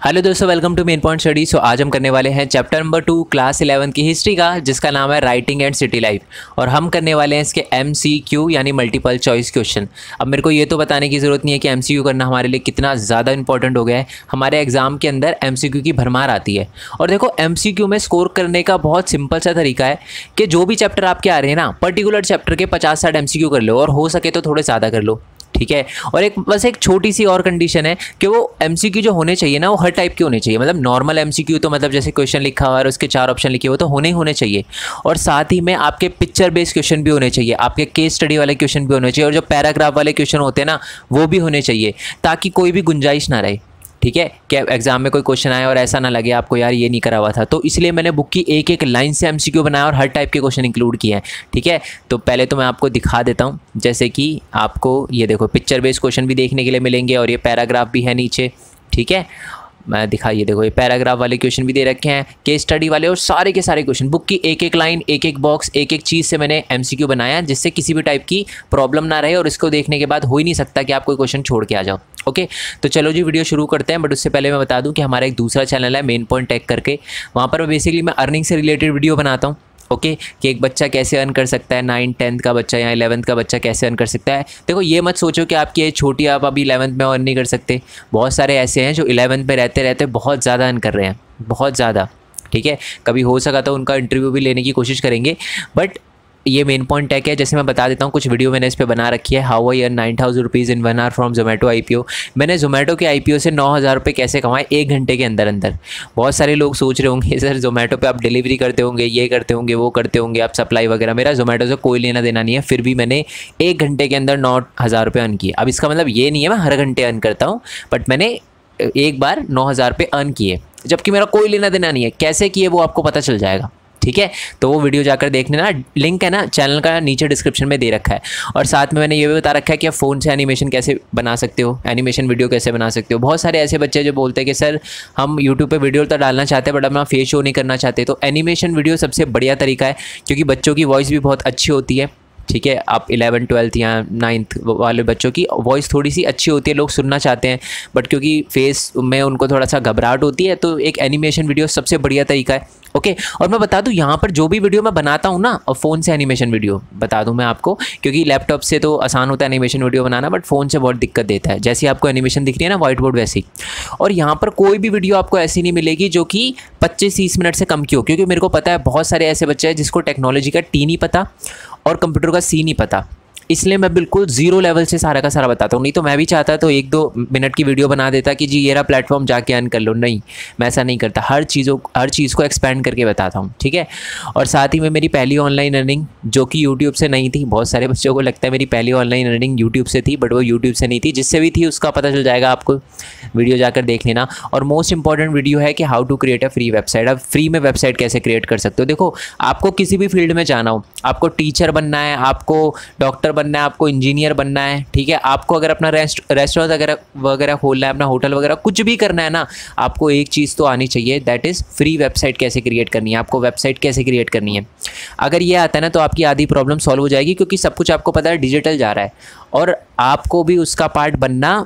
Hello दोस्तों, welcome to main point study. So आज हम करने वाले हैं चैप्टर नंबर 2 क्लास 11 की हिस्ट्री का, जिसका नाम है राइटिंग एंड सिटी लाइफ। और हम करने वाले हैं इसके MCQ यानी मल्टीपल चॉइस क्वेश्चन। अब मेरे को ये तो बताने की ज़रूरत नहीं है कि MCQ करना हमारे लिए कितना ज़्यादा इंपॉर्टेंट हो गया है। हमारे एग्जाम के अंदर MCQ की भरमार आती है। और देखो, MCQ में स्कोर करने का बहुत सिंपल सा तरीका है कि जो भी चैप्टर आपके आ रहे हैं ना, पर्टिकुलर चैप्टर के 50-60 MCQ कर लो, और हो सके तो थोड़े ज़्यादा कर लो, ठीक है। और बस एक छोटी सी और कंडीशन है कि वो MCQ जो होने चाहिए ना, वो हर टाइप के होने चाहिए। मतलब नॉर्मल MCQ तो मतलब जैसे क्वेश्चन लिखा हुआ है और उसके 4 ऑप्शन लिखे हुए तो होने ही होने चाहिए। और साथ ही में आपके पिक्चर बेस्ड क्वेश्चन भी होने चाहिए, आपके केस स्टडी वाले क्वेश्चन भी होने चाहिए, और जो पैराग्राफ वाले क्वेश्चन होते हैं ना, वो भी होने चाहिए, ताकि कोई भी गुंजाइश ना रहे, ठीक है। क्या एग्जाम में कोई क्वेश्चन आए और ऐसा ना लगे आपको यार ये नहीं करा हुआ था। तो इसलिए मैंने बुक की एक एक लाइन से MCQ बनाया और हर टाइप के क्वेश्चन इंक्लूड किए हैं, ठीक है। तो पहले तो मैं आपको दिखा देता हूँ, जैसे कि आपको ये देखो पिक्चर बेस्ड क्वेश्चन भी देखने के लिए मिलेंगे, और ये पैराग्राफ भी है नीचे, ठीक है। मैं दिखाइए, देखो ये पैराग्राफ वाले क्वेश्चन भी दे रखे हैं, केस स्टडी वाले, और सारे के सारे क्वेश्चन बुक की एक एक लाइन, एक एक बॉक्स, एक एक चीज़ से मैंने MCQ बनाया, जिससे किसी भी टाइप की प्रॉब्लम ना रहे। और इसको देखने के बाद हो ही नहीं सकता कि आप कोई क्वेश्चन छोड़ के आ जाओ। ओके, तो चलो जी वीडियो शुरू करते हैं। बट उससे पहले मैं बता दूं कि हमारा एक दूसरा चैनल है मेन पॉइंट टेक करके। वहाँ पर बेसिकली मैं अर्निंग से रिलेटेड वीडियो बनाता हूँ, ओके, कि एक बच्चा कैसे अर्न कर सकता है, 9th-10th का बच्चा या 11th का बच्चा कैसे अर्न कर सकता है। देखो, ये मत सोचो कि आपकी एज छोटी, आप अभी 11th में अर्न नहीं कर सकते। बहुत सारे ऐसे हैं जो 11th में रहते रहते बहुत ज़्यादा अर्न कर रहे हैं, बहुत ज़्यादा, ठीक है। कभी हो सका तो उनका इंटरव्यू भी लेने की कोशिश करेंगे। बट ये मेन पॉइंट टेक है, जैसे मैं बता देता हूँ, कुछ वीडियो मैंने इस पे बना रखी है। How I earn 9,000 rupees in 1 hour from Zomato IPO। मैंने जोमेटो के IPO से 9,000 रुपये कैसे कमाए 1 घंटे के अंदर अंदर। बहुत सारे लोग सोच रहे होंगे सर जोमेटो पे आप डिलीवरी करते होंगे, ये करते होंगे, वो करते होंगे, आप सप्लाई वगैरह। मेरा जोमेटो से कोई लेना देना नहीं है, फिर भी मैंने 1 घंटे के अंदर 9,000 रुपये अर्न किए। अब इसका मतलब ये नहीं है मैं हर घंटे अर्न करता हूँ, बट मैंने एक बार 9,000 रुपये अर्न किए, जबकि मेरा कोई लेना देना नहीं है। कैसे किए वो आपको पता चल जाएगा, ठीक है। तो वो वीडियो जाकर देख लेना, लिंक है ना चैनल का नीचे डिस्क्रिप्शन में दे रखा है। और साथ में मैंने ये भी बता रखा है कि आप फ़ोन से एनिमेशन कैसे बना सकते हो, एनिमेशन वीडियो कैसे बना सकते हो। बहुत सारे ऐसे बच्चे जो बोलते हैं कि सर हम यूट्यूब पे वीडियो तो डालना चाहते हैं बट अपना फेस शो नहीं करना चाहते। तो एनिमेशन वीडियो सबसे बढ़िया तरीका है, क्योंकि बच्चों की वॉइस भी बहुत अच्छी होती है, ठीक है। आप 11th 12th या 9th वाले बच्चों की वॉइस थोड़ी सी अच्छी होती है, लोग सुनना चाहते हैं, बट क्योंकि फेस में उनको थोड़ा सा घबराहट होती है, तो एक एनिमेशन वीडियो सबसे बढ़िया तरीका है, ओके। और मैं बता दूं, यहाँ पर जो भी वीडियो मैं बनाता हूँ ना, और फ़ोन से एनिमेशन वीडियो बता दूं मैं आपको, क्योंकि लैपटॉप से तो आसान होता है एनिमेशन वीडियो बनाना, बट फ़ोन से बहुत दिक्कत देता है। जैसी आपको एनिमेशन दिख रही है ना व्हाइट बोर्ड, वैसी। और यहाँ पर कोई भी वीडियो आपको ऐसी नहीं मिलेगी जो कि 25-30 मिनट से कम की हो, क्योंकि मेरे को पता है बहुत सारे ऐसे बच्चे हैं जिसको टेक्नोलॉजी का T नहीं पता और कंप्यूटर का C नहीं पता। इसलिए मैं बिल्कुल ज़ीरो लेवल से सारा का सारा बताता हूँ। नहीं तो मैं भी चाहता तो 1-2 मिनट की वीडियो बना देता कि जी ये रहा प्लेटफॉर्म, जाके अर्न कर लो। नहीं, मैं ऐसा नहीं करता, हर चीज़ को एक्सपेंड करके बताता हूँ, ठीक है। और साथ ही में मेरी पहली ऑनलाइन अर्निंग जो कि यूट्यूब से नहीं थी, बहुत सारे बच्चों को लगता है मेरी पहली ऑनलाइन अर्निंग यूट्यूब से थी, बट वो यूट्यूब से नहीं थी। जिससे भी थी उसका पता चल जाएगा आपको, वीडियो जाकर देख लेना। और मोस्ट इंपॉर्टेंट वीडियो है कि how to create a free website. आप फ्री में वेबसाइट कैसे क्रिएट कर सकते हो। देखो, आपको किसी भी फील्ड में जाना हो, आपको टीचर बनना है, आपको डॉक्टर बनना है, आपको इंजीनियर बनना है, ठीक है, आपको अगर अपना रेस्टोरेंट वगैरह खोलना है, अपना होटल वगैरह कुछ भी करना है ना, आपको एक चीज़ तो आनी चाहिए, दैट इज़ फ्री वेबसाइट कैसे क्रिएट करनी है, आपको वेबसाइट कैसे क्रिएट करनी है। अगर ये आता है ना तो आपकी आधी प्रॉब्लम सॉल्व हो जाएगी, क्योंकि सब कुछ आपको पता है डिजिटल जा रहा है, और आपको भी उसका पार्ट बनना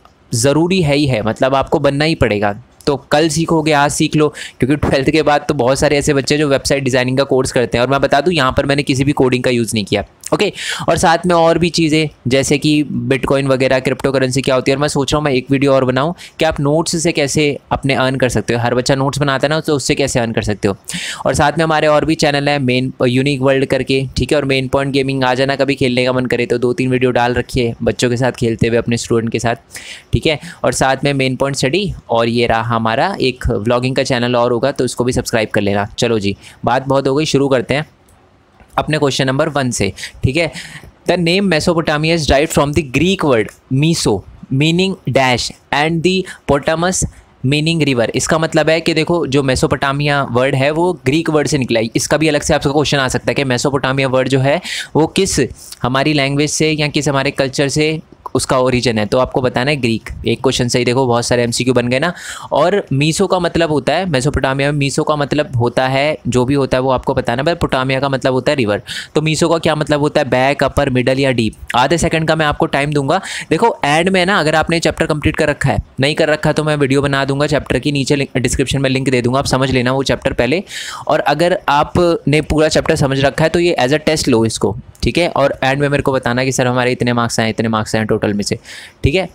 ज़रूरी है ही है, मतलब आपको बनना ही पड़ेगा। तो कल सीखोगे, आज सीख लो, क्योंकि 12th के बाद तो बहुत सारे ऐसे बच्चे जो वेबसाइट डिज़ाइनिंग का कोर्स करते हैं। और मैं बता दूं, यहाँ पर मैंने किसी भी कोडिंग का यूज़ नहीं किया, ओके। और साथ में और भी चीज़ें जैसे कि बिटकॉइन वगैरह, क्रिप्टो करेंसी क्या होती है। और मैं सोच रहा हूँ मैं एक वीडियो और बनाऊँ कि आप नोट्स से कैसे अपने अर्न कर सकते हो। हर बच्चा नोट्स बनाता है ना, तो उससे कैसे अर्न कर सकते हो। और साथ में हमारे और भी चैनल है, मेन यूनिक वर्ल्ड करके, ठीक है, और मेन पॉइंट गेमिंग। आ जाना कभी खेलने का मन करे तो 2-3 वीडियो डाल रखिए बच्चों के साथ खेलते हुए, अपने स्टूडेंट के साथ, ठीक है। और साथ में मेन पॉइंट स्टडी, और ये रहा हमारा एक व्लॉगिंग का चैनल और होगा, तो उसको भी सब्सक्राइब कर लेना। चलो जी, बात बहुत हो गई, शुरू करते हैं अपने क्वेश्चन नंबर 1 से, ठीक है। द नेम मेसोपोटामिया इज डाइव from the Greek word meso meaning dash and the potamos meaning river. इसका मतलब है कि देखो, जो मेसोपोटामिया वर्ड है वो ग्रीक वर्ड से निकला है। इसका भी अलग से आपका क्वेश्चन आ सकता है कि मेसोपोटामिया वर्ड जो है वो किस हमारी लैंग्वेज से या किस हमारे कल्चर से उसका ओरिजिन है, तो आपको बताना है ग्रीक। एक क्वेश्चन सही, देखो बहुत सारे एमसीक्यू बन गए ना। और मीसो का मतलब होता है, मेसोपोटामिया में मीसो का मतलब होता है, जो भी होता है वो आपको बताना है। पोटामिया का मतलब होता है रिवर, तो मीसो का क्या मतलब होता है, बैक, अपर, मिडल या डीप। आधे सेकंड का मैं आपको टाइम दूंगा। देखो एंड में ना, अगर आपने चैप्टर कंप्लीट कर रखा है, नहीं कर रखा तो मैं वीडियो बना दूंगा चैप्टर की, नीचे डिस्क्रिप्शन में लिंक दे दूंगा, आप समझ लेना वो चैप्टर पहले। और अगर आपने पूरा चैप्टर समझ रखा है तो ये एज अ टेस्ट लो इसको, ठीक है। और एंड में मेरे को बताना कि सर हमारे इतने मार्क्स आए, इतने मार्क्स आए टोटल में से, ठीक है।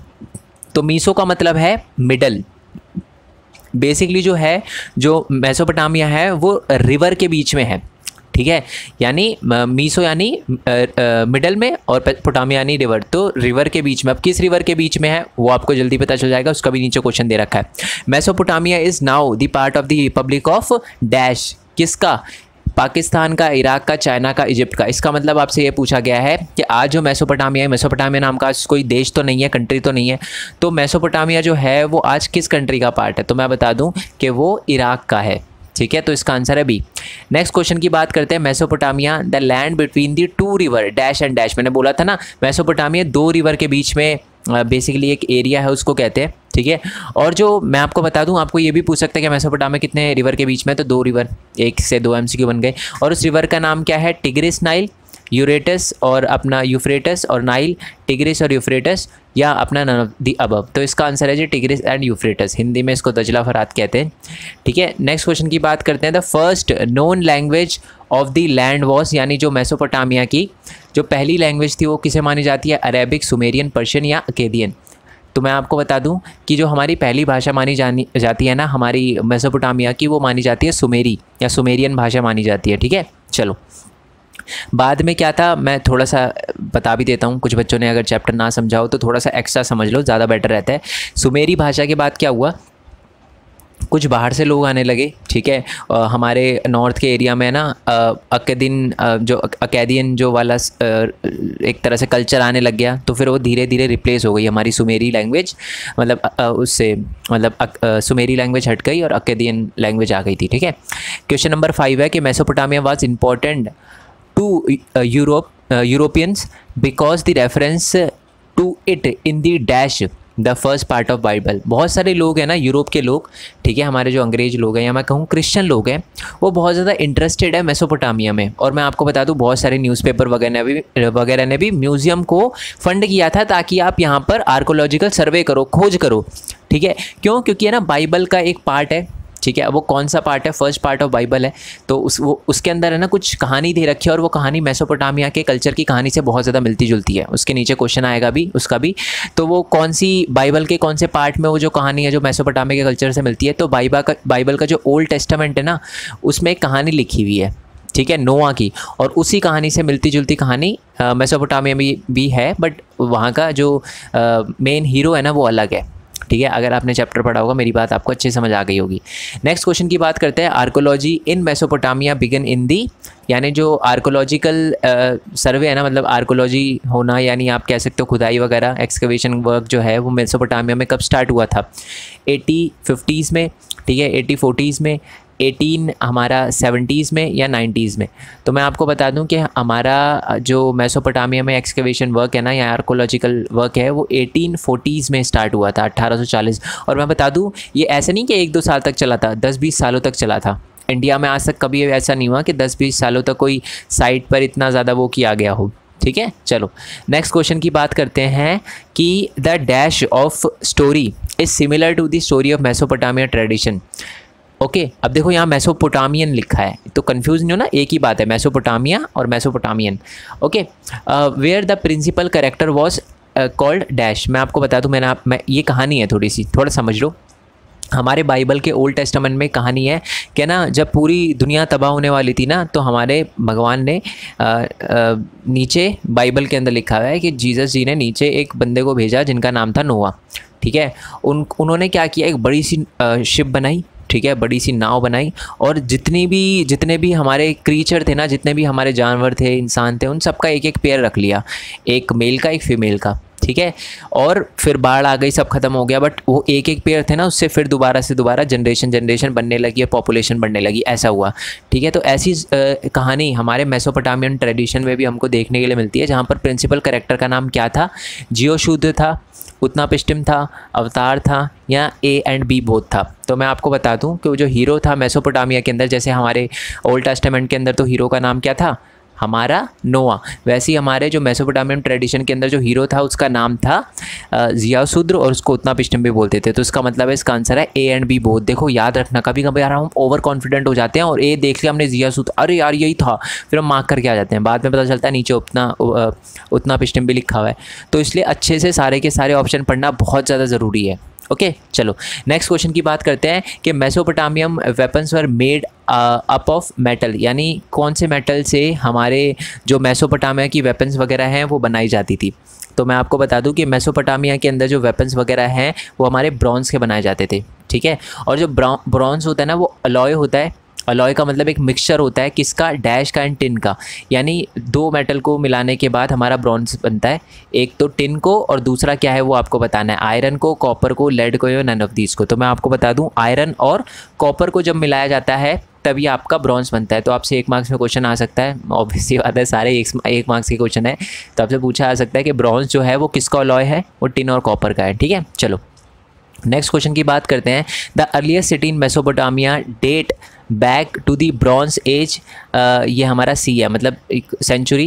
तो मीसो का मतलब है मिडल। बेसिकली जो है, जो मेसोपोटामिया है वो रिवर के बीच में है, ठीक है। यानी मीसो यानी मिडल में और पोटामिया यानी रिवर, तो रिवर के बीच में। अब किस रिवर के बीच में है वो आपको जल्दी पता चल जाएगा, उसका भी नीचे क्वेश्चन दे रखा है। Mesopotamia is now the part of the republic of dash, किसका, पाकिस्तान का, इराक का, चाइना का, इजिप्ट का। इसका मतलब आपसे ये पूछा गया है कि आज जो मेसोपोटामिया है, मेसोपोटामिया नाम का कोई देश तो नहीं है, कंट्री तो नहीं है, तो मेसोपोटामिया जो है वो आज किस कंट्री का पार्ट है, तो मैं बता दूं कि वो इराक का है, ठीक है। तो इसका आंसर है बी। नेक्स्ट क्वेश्चन की बात करते हैं। Mesopotamia the land between the two river dash and dash. मैंने बोला था ना, मेसोपोटामिया दो रिवर के बीच में बेसिकली एक एरिया है, उसको कहते हैं, ठीक है। और जो मैं आपको बता दूं, आपको ये भी पूछ सकते हैं कि मेसोपोटामिया कितने रिवर के बीच में, तो दो रिवर, एक से दो एमसीक्यू बन गए। और उस रिवर का नाम क्या है, टिग्रिस, नाइल, यूरेटस और अपना यूफ्रेटस, और नाइल, टिग्रिस और यूफ्रेटस, या अपना नन ऑफ द अबव। तो इसका आंसर है जी टिग्रिस एंड यूफ्रेटस, हिंदी में इसको दजला फरात कहते हैं, ठीक है। नेक्स्ट क्वेश्चन की बात करते हैं। The first known language of the land was, यानी जो मेसोपोटामिया की जो पहली लैंग्वेज थी वो किसे मानी जाती है, अरेबिक, सुमेरियन, पर्शियन या अकेदियन। तो मैं आपको बता दूं कि जो हमारी पहली भाषा मानी जाती है ना हमारी मेसोपोटामिया की, वो मानी जाती है सुमेरी या सुमेरियन भाषा मानी जाती है, ठीक है। चलो बाद में क्या था मैं थोड़ा सा बता भी देता हूँ, कुछ बच्चों ने अगर चैप्टर ना समझा हो तो थोड़ा सा एक्स्ट्रा समझ लो, ज़्यादा बेटर रहता है। सुमेरी भाषा के बाद क्या हुआ, कुछ बाहर से लोग आने लगे, ठीक है। हमारे नॉर्थ के एरिया में ना अकेदियन जो वाला एक तरह से कल्चर आने लग गया, तो फिर वो धीरे धीरे रिप्लेस हो गई हमारी सुमेरी लैंग्वेज, मतलब उससे मतलब सुमेरी लैंग्वेज हट गई और अकेदियन लैंग्वेज आ गई थी, ठीक है। क्वेश्चन नंबर 5 है कि Mesopotamia was important to Europeans because the reference to it in the dash the first part of Bible. बहुत सारे लोग हैं ना यूरोप के लोग, ठीक है, हमारे जो अंग्रेज लोग हैं या मैं कहूँ क्रिश्चियन लोग हैं, वो बहुत ज़्यादा इंटरेस्टेड है मेसोपोटामिया में। और मैं आपको बता दूँ बहुत सारे न्यूज़पेपर वगैरह ने भी म्यूज़ियम को फंड किया था ताकि आप यहाँ पर आर्कोलॉजिकल सर्वे करो, खोज करो, ठीक है। क्यों, क्योंकि है ना बाइबल का एक पार्ट है, ठीक है। वो कौन सा पार्ट है, फर्स्ट पार्ट ऑफ बाइबल है, तो उसके अंदर है ना कुछ कहानी दे रखी है, और वो कहानी मेसोपोटामिया के कल्चर की कहानी से बहुत ज़्यादा मिलती जुलती है। उसके नीचे क्वेश्चन आएगा भी उसका भी, तो वो कौन सी बाइबल के कौन से पार्ट में वो जो कहानी है जो मेसोपोटामिया के कल्चर से मिलती है, तो बाइबल का जो ओल्ड टेस्टामेंट है ना, उसमें एक कहानी लिखी हुई है, ठीक है, नोआ की, और उसी कहानी से मिलती जुलती कहानी मेसोपोटामिया में भी है, बट वहाँ का जो मेन हीरो है ना वो अलग है, ठीक है। अगर आपने चैप्टर पढ़ा होगा मेरी बात आपको अच्छे समझ आ गई होगी। नेक्स्ट क्वेश्चन की बात करते हैं। Archaeology in Mesopotamia began in the, यानी जो आर्कोलॉजिकल सर्वे है ना, मतलब आर्कोलॉजी होना, यानी आप कह सकते हो खुदाई वगैरह, एक्सकवेशन वर्क जो है वो मेसोपोटामिया में कब स्टार्ट हुआ था, 8050s में, ठीक है, 8040s में, 18 हमारा 70s में या 90s में। तो मैं आपको बता दूं कि हमारा जो मेसोपोटामिया में एक्सकवेशन वर्क है ना या आर्कोलॉजिकल वर्क है वो 1840s में स्टार्ट हुआ था, 1840। और मैं बता दूं ये ऐसा नहीं कि 1-2 साल तक चला था, 10-20 सालों तक चला था। इंडिया में आज तक कभी ऐसा नहीं हुआ कि 10-20 सालों तक कोई साइट पर इतना ज़्यादा वो किया गया हो, ठीक है। चलो नेक्स्ट क्वेश्चन की बात करते हैं कि the dash of story is similar to the story of Mesopotamia tradition. Okay, अब देखो यहाँ मेसोपोटामियन लिखा है तो कंफ्यूज नहीं हो ना, एक ही बात है, मेसोपोटामिया और Mesopotamian. Okay, where the principal character was called dash. मैं आपको बता दूँ, मैं ये कहानी है थोड़ा समझ लो। हमारे बाइबल के ओल्ड टेस्टामेंट में कहानी है कि ना जब पूरी दुनिया तबाह होने वाली थी ना, तो हमारे भगवान ने नीचे बाइबल के अंदर लिखा हुआ है कि जीसस जी ने नीचे एक बंदे को भेजा जिनका नाम था नोआ, ठीक है। उन्होंने क्या किया, एक बड़ी सी शिप बनाई, ठीक है, बड़ी सी नाव बनाई, और जितने भी हमारे क्रीचर थे ना, जितने भी हमारे जानवर थे, इंसान थे, उन सब का एक एक पेयर रख लिया, एक मेल का एक फीमेल का, ठीक है। और फिर बाढ़ आ गई, सब खत्म हो गया, बट वो एक एक पेड़ थे ना, उससे फिर दोबारा से दोबारा जनरेशन बनने लगी और पॉपुलेशन बढ़ने लगी, ऐसा हुआ। ठीक है, तो ऐसी कहानी हमारे मेसोपोटामियन ट्रेडिशन में भी हमको देखने के लिए मिलती है, जहाँ पर प्रिंसिपल कैरेक्टर का नाम क्या था, जियोशूद्र था, उत्नापिष्टिम था, अवतार था, या ए एंड बी बोथ था। तो मैं आपको बता दूं कि वो जो हीरो था मेसोपोटामिया के अंदर, जैसे हमारे ओल्ड टेस्टामेंट के अंदर तो हीरो का नाम क्या था, हमारा नोआ, वैसे ही हमारे जो मेसोपोटामियन ट्रेडिशन के अंदर जो हीरो था उसका नाम था जियाशूद्र, और उसको उत्नापिष्टिम भी बोलते थे। तो इसका मतलब है, इसका आंसर है ए एंड बी बोथ। देखो याद रखना, कभी कभी यार हम ओवर कॉन्फिडेंट हो जाते हैं और ए देख लिया हमने जियाशूद्र, अरे यार यही था, फिर हम मार्क करके आ जाते हैं, बाद में पता चलता है नीचे उत्नापिष्टिम भी लिखा हुआ है। तो इसलिए अच्छे से सारे के सारे ऑप्शन पढ़ना बहुत ज़्यादा ज़रूरी है। ओके चलो नेक्स्ट क्वेश्चन की बात करते हैं कि Mesopotamian weapons were made up of metal, यानी कौन से मेटल से हमारे जो मेसोपोटामिया की वेपन्स वगैरह हैं वो बनाई जाती थी। तो मैं आपको बता दूं कि मेसोपोटामिया के अंदर जो वेपन्स वगैरह हैं वो हमारे ब्रॉन्ज के बनाए जाते थे। ठीक है, और जो ब्रॉन्ज होता है ना वो अलॉय होता है। अलॉय का मतलब एक मिक्सचर होता है, किसका, डैश का एंड टिन का, यानी दो मेटल को मिलाने के बाद हमारा ब्रॉन्ज बनता है। एक तो टिन को और दूसरा क्या है वो आपको बताना है, आयरन को, कॉपर को, लेड को या नन ऑफ दीज को। तो मैं आपको बता दूं आयरन और कॉपर को जब मिलाया जाता है तभी आपका ब्रॉन्ज बनता है। तो आपसे 1 मार्क्स में क्वेश्चन आ सकता है, ऑब्वियसली बात है सारे 1 मार्क्स के क्वेश्चन है, तो आपसे पूछा जा सकता है कि ब्रॉन्ज जो है वो किसका अलॉय है, वो टिन और कॉपर का है। ठीक है, चलो नेक्स्ट क्वेश्चन की बात करते हैं। The earliest city in Mesopotamia date back to the bronze age, ये हमारा सी है, मतलब century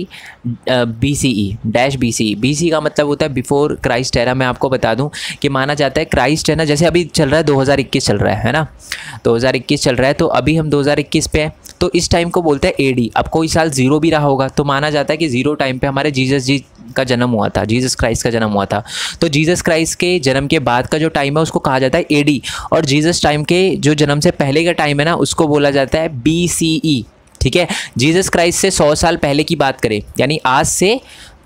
BCE dash BCE। BC का मतलब होता है बिफोर क्राइस्ट एरा। मैं आपको बता दूं कि माना जाता है क्राइस्ट है ना, जैसे अभी चल रहा है 2021 चल रहा है ना, 2021 चल रहा है, तो अभी हम 2021 पे हैं, तो इस टाइम को बोलते हैं AD। अब कोई साल ज़ीरो भी रहा होगा तो माना जाता है कि ज़ीरो टाइम पे हमारे जीसस जी का जन्म हुआ था, जीसस क्राइस्ट का जन्म हुआ था। तो जीसस क्राइस्ट के जन्म के बाद का जो टाइम है उसको कहा जाता है AD, और जीसस टाइम के जो जन्म से पहले का टाइम है ना उसको बोला जाता है BCE। ठीक है, जीसस क्राइस्ट से 100 साल पहले की बात करें, यानी आज से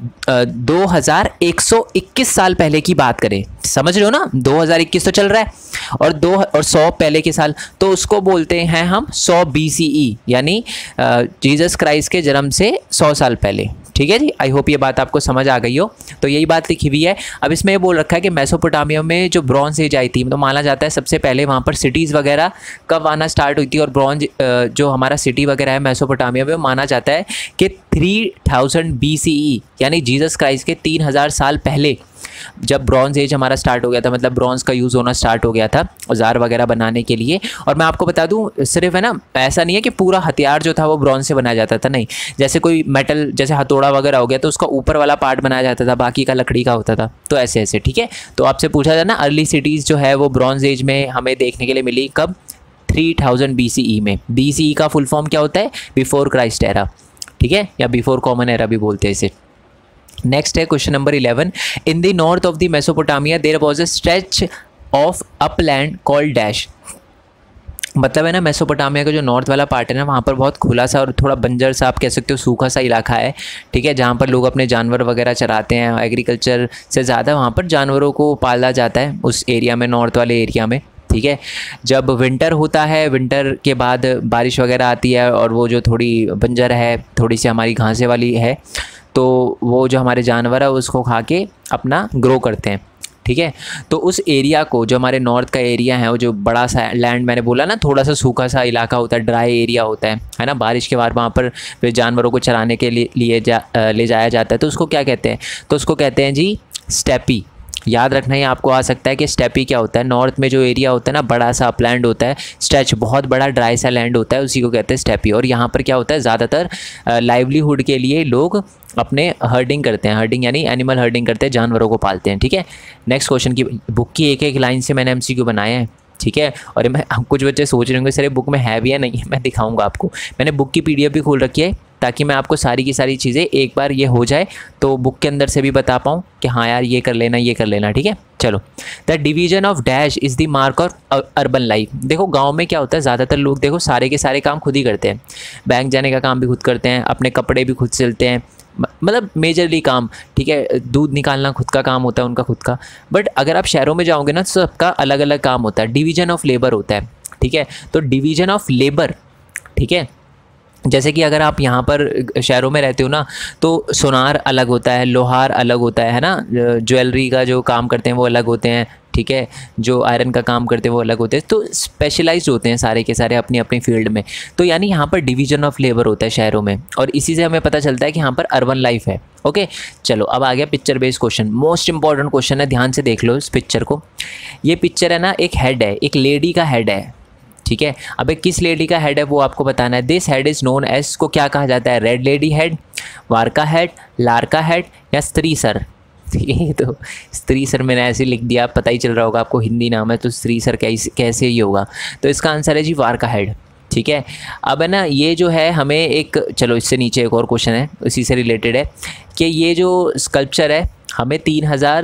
2121 साल पहले की बात करें, समझ रहे हो ना, 2021 तो चल रहा है और 100 पहले के साल, तो उसको बोलते हैं हम 100 BCE, यानी जीसस क्राइस्ट के जन्म से 100 साल पहले। ठीक है जी, आई होप ये बात आपको समझ आ गई हो। तो यही बात लिखी हुई है। अब इसमें ये बोल रखा है कि मेसोपोटामिया में जो ब्रॉन्ज एज आई थी, तो माना जाता है सबसे पहले वहाँ पर सिटीज़ वगैरह कब आना स्टार्ट हुई थी, और ब्रॉन्ज जो हमारा सिटी वगैरह है मेसोपोटामिया में, माना जाता है कि 3000 BCE, यानी जीसस क्राइस्ट के 3000 साल पहले जब ब्रॉन्ज एज हमारा स्टार्ट हो गया था, मतलब ब्रॉन्ज का यूज़ होना स्टार्ट हो गया था औजार वगैरह बनाने के लिए। और मैं आपको बता दूं सिर्फ है ना, ऐसा नहीं है कि पूरा हथियार जो था वो ब्रॉन्ज से बनाया जाता था, नहीं, जैसे कोई मेटल जैसे हथौड़ा वगैरह हो गया तो उसका ऊपर वाला पार्ट बनाया जाता था, बाकी का लकड़ी का होता था, तो ऐसे ऐसे। ठीक है, तो आपसे पूछा जाए ना अर्ली सिटीज़ जो है वो ब्रॉन्ज एज में हमें देखने के लिए मिली कब, 3000 BCE में। BCE का फुल फॉर्म क्या होता है, बिफोर क्राइस्ट एरा। ठीक है, या बिफोर कॉमन एरा भी बोलते हैं इसे। नेक्स्ट है question number 11। In the north of the Mesopotamia there was a stretch of upland called dash. मतलब है ना, मेसोपोटामिया का जो नॉर्थ वाला पार्ट है ना, वहाँ पर बहुत खुला सा और थोड़ा बंजर सा, आप कह सकते हो सूखा सा इलाका है। ठीक है, जहाँ पर लोग अपने जानवर वगैरह चराते हैं, एग्रीकल्चर से ज़्यादा वहाँ पर जानवरों को पाला जाता है उस एरिया में, नॉर्थ वाले एरिया में। ठीक है, जब विंटर होता है, विंटर के बाद बारिश वगैरह आती है और वो जो थोड़ी बंजर है, थोड़ी सी हमारी घासें वाली है, तो वो जो हमारे जानवर है उसको खा के अपना ग्रो करते हैं। ठीक है, तो उस एरिया को, जो हमारे नॉर्थ का एरिया है, वो जो बड़ा सा लैंड, मैंने बोला ना थोड़ा सा सूखा सा इलाका होता है, ड्राई एरिया होता है ना, बारिश के बाद वहाँ पर फिर जानवरों को चराने के लिए ले जाया जाता है, तो उसको क्या कहते हैं, तो उसको कहते हैं जी स्टेपी। याद रखना ही आपको आ सकता है कि स्टेपी क्या होता है। नॉर्थ में जो एरिया होता है ना, बड़ा सा अपलैंड होता है, स्ट्रेच बहुत बड़ा ड्राई सा लैंड होता है, उसी को कहते हैं स्टेपी। और यहाँ पर क्या होता है, ज़्यादातर लाइवलीहुड के लिए लोग अपने हर्डिंग करते हैं, हर्डिंग यानी एनिमल हर्डिंग करते हैं, जानवरों को पालते हैं। ठीक है, नेक्स्ट क्वेश्चन की बुक की एक एक लाइन से मैंने MCQ बनाए हैं। ठीक है, और मैं कुछ बच्चे सोच रहे होंगे सर बुक में है भी या नहीं है, मैं दिखाऊंगा आपको। मैंने बुक की PDF भी खोल रखी है ताकि मैं आपको सारी की सारी चीज़ें एक बार ये हो जाए तो बुक के अंदर से भी बता पाऊँ कि हाँ यार ये कर लेना, ये कर लेना। ठीक है, चलो। The division of dash is the mark of urban life. देखो गांव में क्या होता है, ज़्यादातर लोग देखो सारे के सारे काम खुद ही करते हैं, बैंक जाने का काम भी खुद करते हैं, अपने कपड़े भी खुद सिलते हैं, मतलब मेजरली काम। ठीक है, दूध निकालना खुद का काम होता है उनका खुद का। बट अगर आप शहरों में जाओगे ना तो सबका अलग अलग काम होता है, डिवीजन ऑफ लेबर होता है। ठीक है, तो डिवीजन ऑफ लेबर, ठीक है, जैसे कि अगर आप यहाँ पर शहरों में रहते हो ना, तो सोनार अलग होता है, लोहार अलग होता है ना, ज्वेलरी का जो काम करते हैं वो अलग होते हैं, ठीक है, जो आयरन का काम करते हैं वो अलग होते हैं, तो स्पेशलाइज्ड होते हैं सारे के सारे अपनी अपनी फील्ड में। तो यानी यहाँ पर डिवीजन ऑफ लेबर होता है शहरों में, और इसी से हमें पता चलता है कि यहाँ पर अर्बन लाइफ है। ओके, चलो अब आ गया picture based question. Most important question है, ध्यान से देख लो इस पिक्चर को। ये पिक्चर है ना, एक हेड है, एक लेडी का हेड है, ठीक है। अब किस लेडी का हेड है वो आपको बताना है। This head is known as, को क्या कहा जाता है, red lady head, Warka head, Larka head या स्त्री सर। ये तो स्त्री सर मैंने ऐसे लिख दिया, पता ही चल रहा होगा आपको, हिंदी नाम है तो स्त्री सर कैसे ही होगा। तो इसका आंसर है जी वारका हेड, ठीक है। अब है ना, ये जो है हमें एक, चलो इससे नीचे एक और क्वेश्चन है उसी से रिलेटेड है, कि ये जो स्कल्पचर है हमें 3000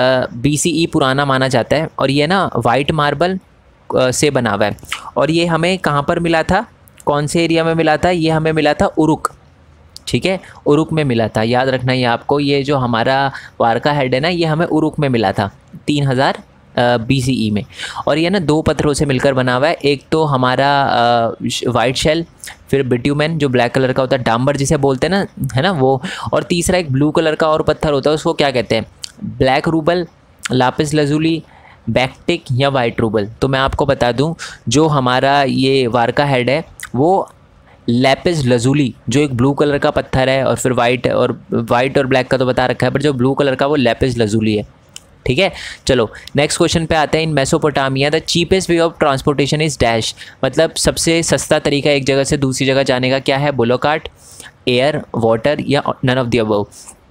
BCE पुराना माना जाता है, और ये ना वाइट मार्बल से बना हुआ है, और ये हमें कहाँ पर मिला था, कौन से एरिया में मिला था, ये हमें मिला था उरुक, ठीक है, उरुक में मिला था। याद रखना ये आपको, ये जो हमारा वारका हेड है ना, ये हमें उरुक में मिला था 3000 BCE में। और ये ना 2 पत्थरों से मिलकर बना हुआ है, एक तो हमारा वाइट शेल, फिर बिट्यूमेन जो ब्लैक कलर का होता है, डांबर जिसे बोलते हैं ना, है ना वो, और तीसरा एक ब्लू कलर का और पत्थर होता है, उसको क्या कहते हैं, ब्लैक रूबल, लापिस लजुली, बैक्टिक या वाइट रूबल। तो मैं आपको बता दूं, जो हमारा ये वारका हेड है वो लैपिस लजुली, जो एक ब्लू कलर का पत्थर है, और फिर वाइट और ब्लैक का तो बता रखा है, पर जो ब्लू कलर का वो लैपिस लजुली है, ठीक है। चलो नेक्स्ट क्वेश्चन पे आते हैं। In Mesopotamia the cheapest way of transportation is dash, मतलब सबसे सस्ता तरीका एक जगह से दूसरी जगह जाने का क्या है, बुलोकार्ट, एयर, वाटर या नन ऑफ द अबव।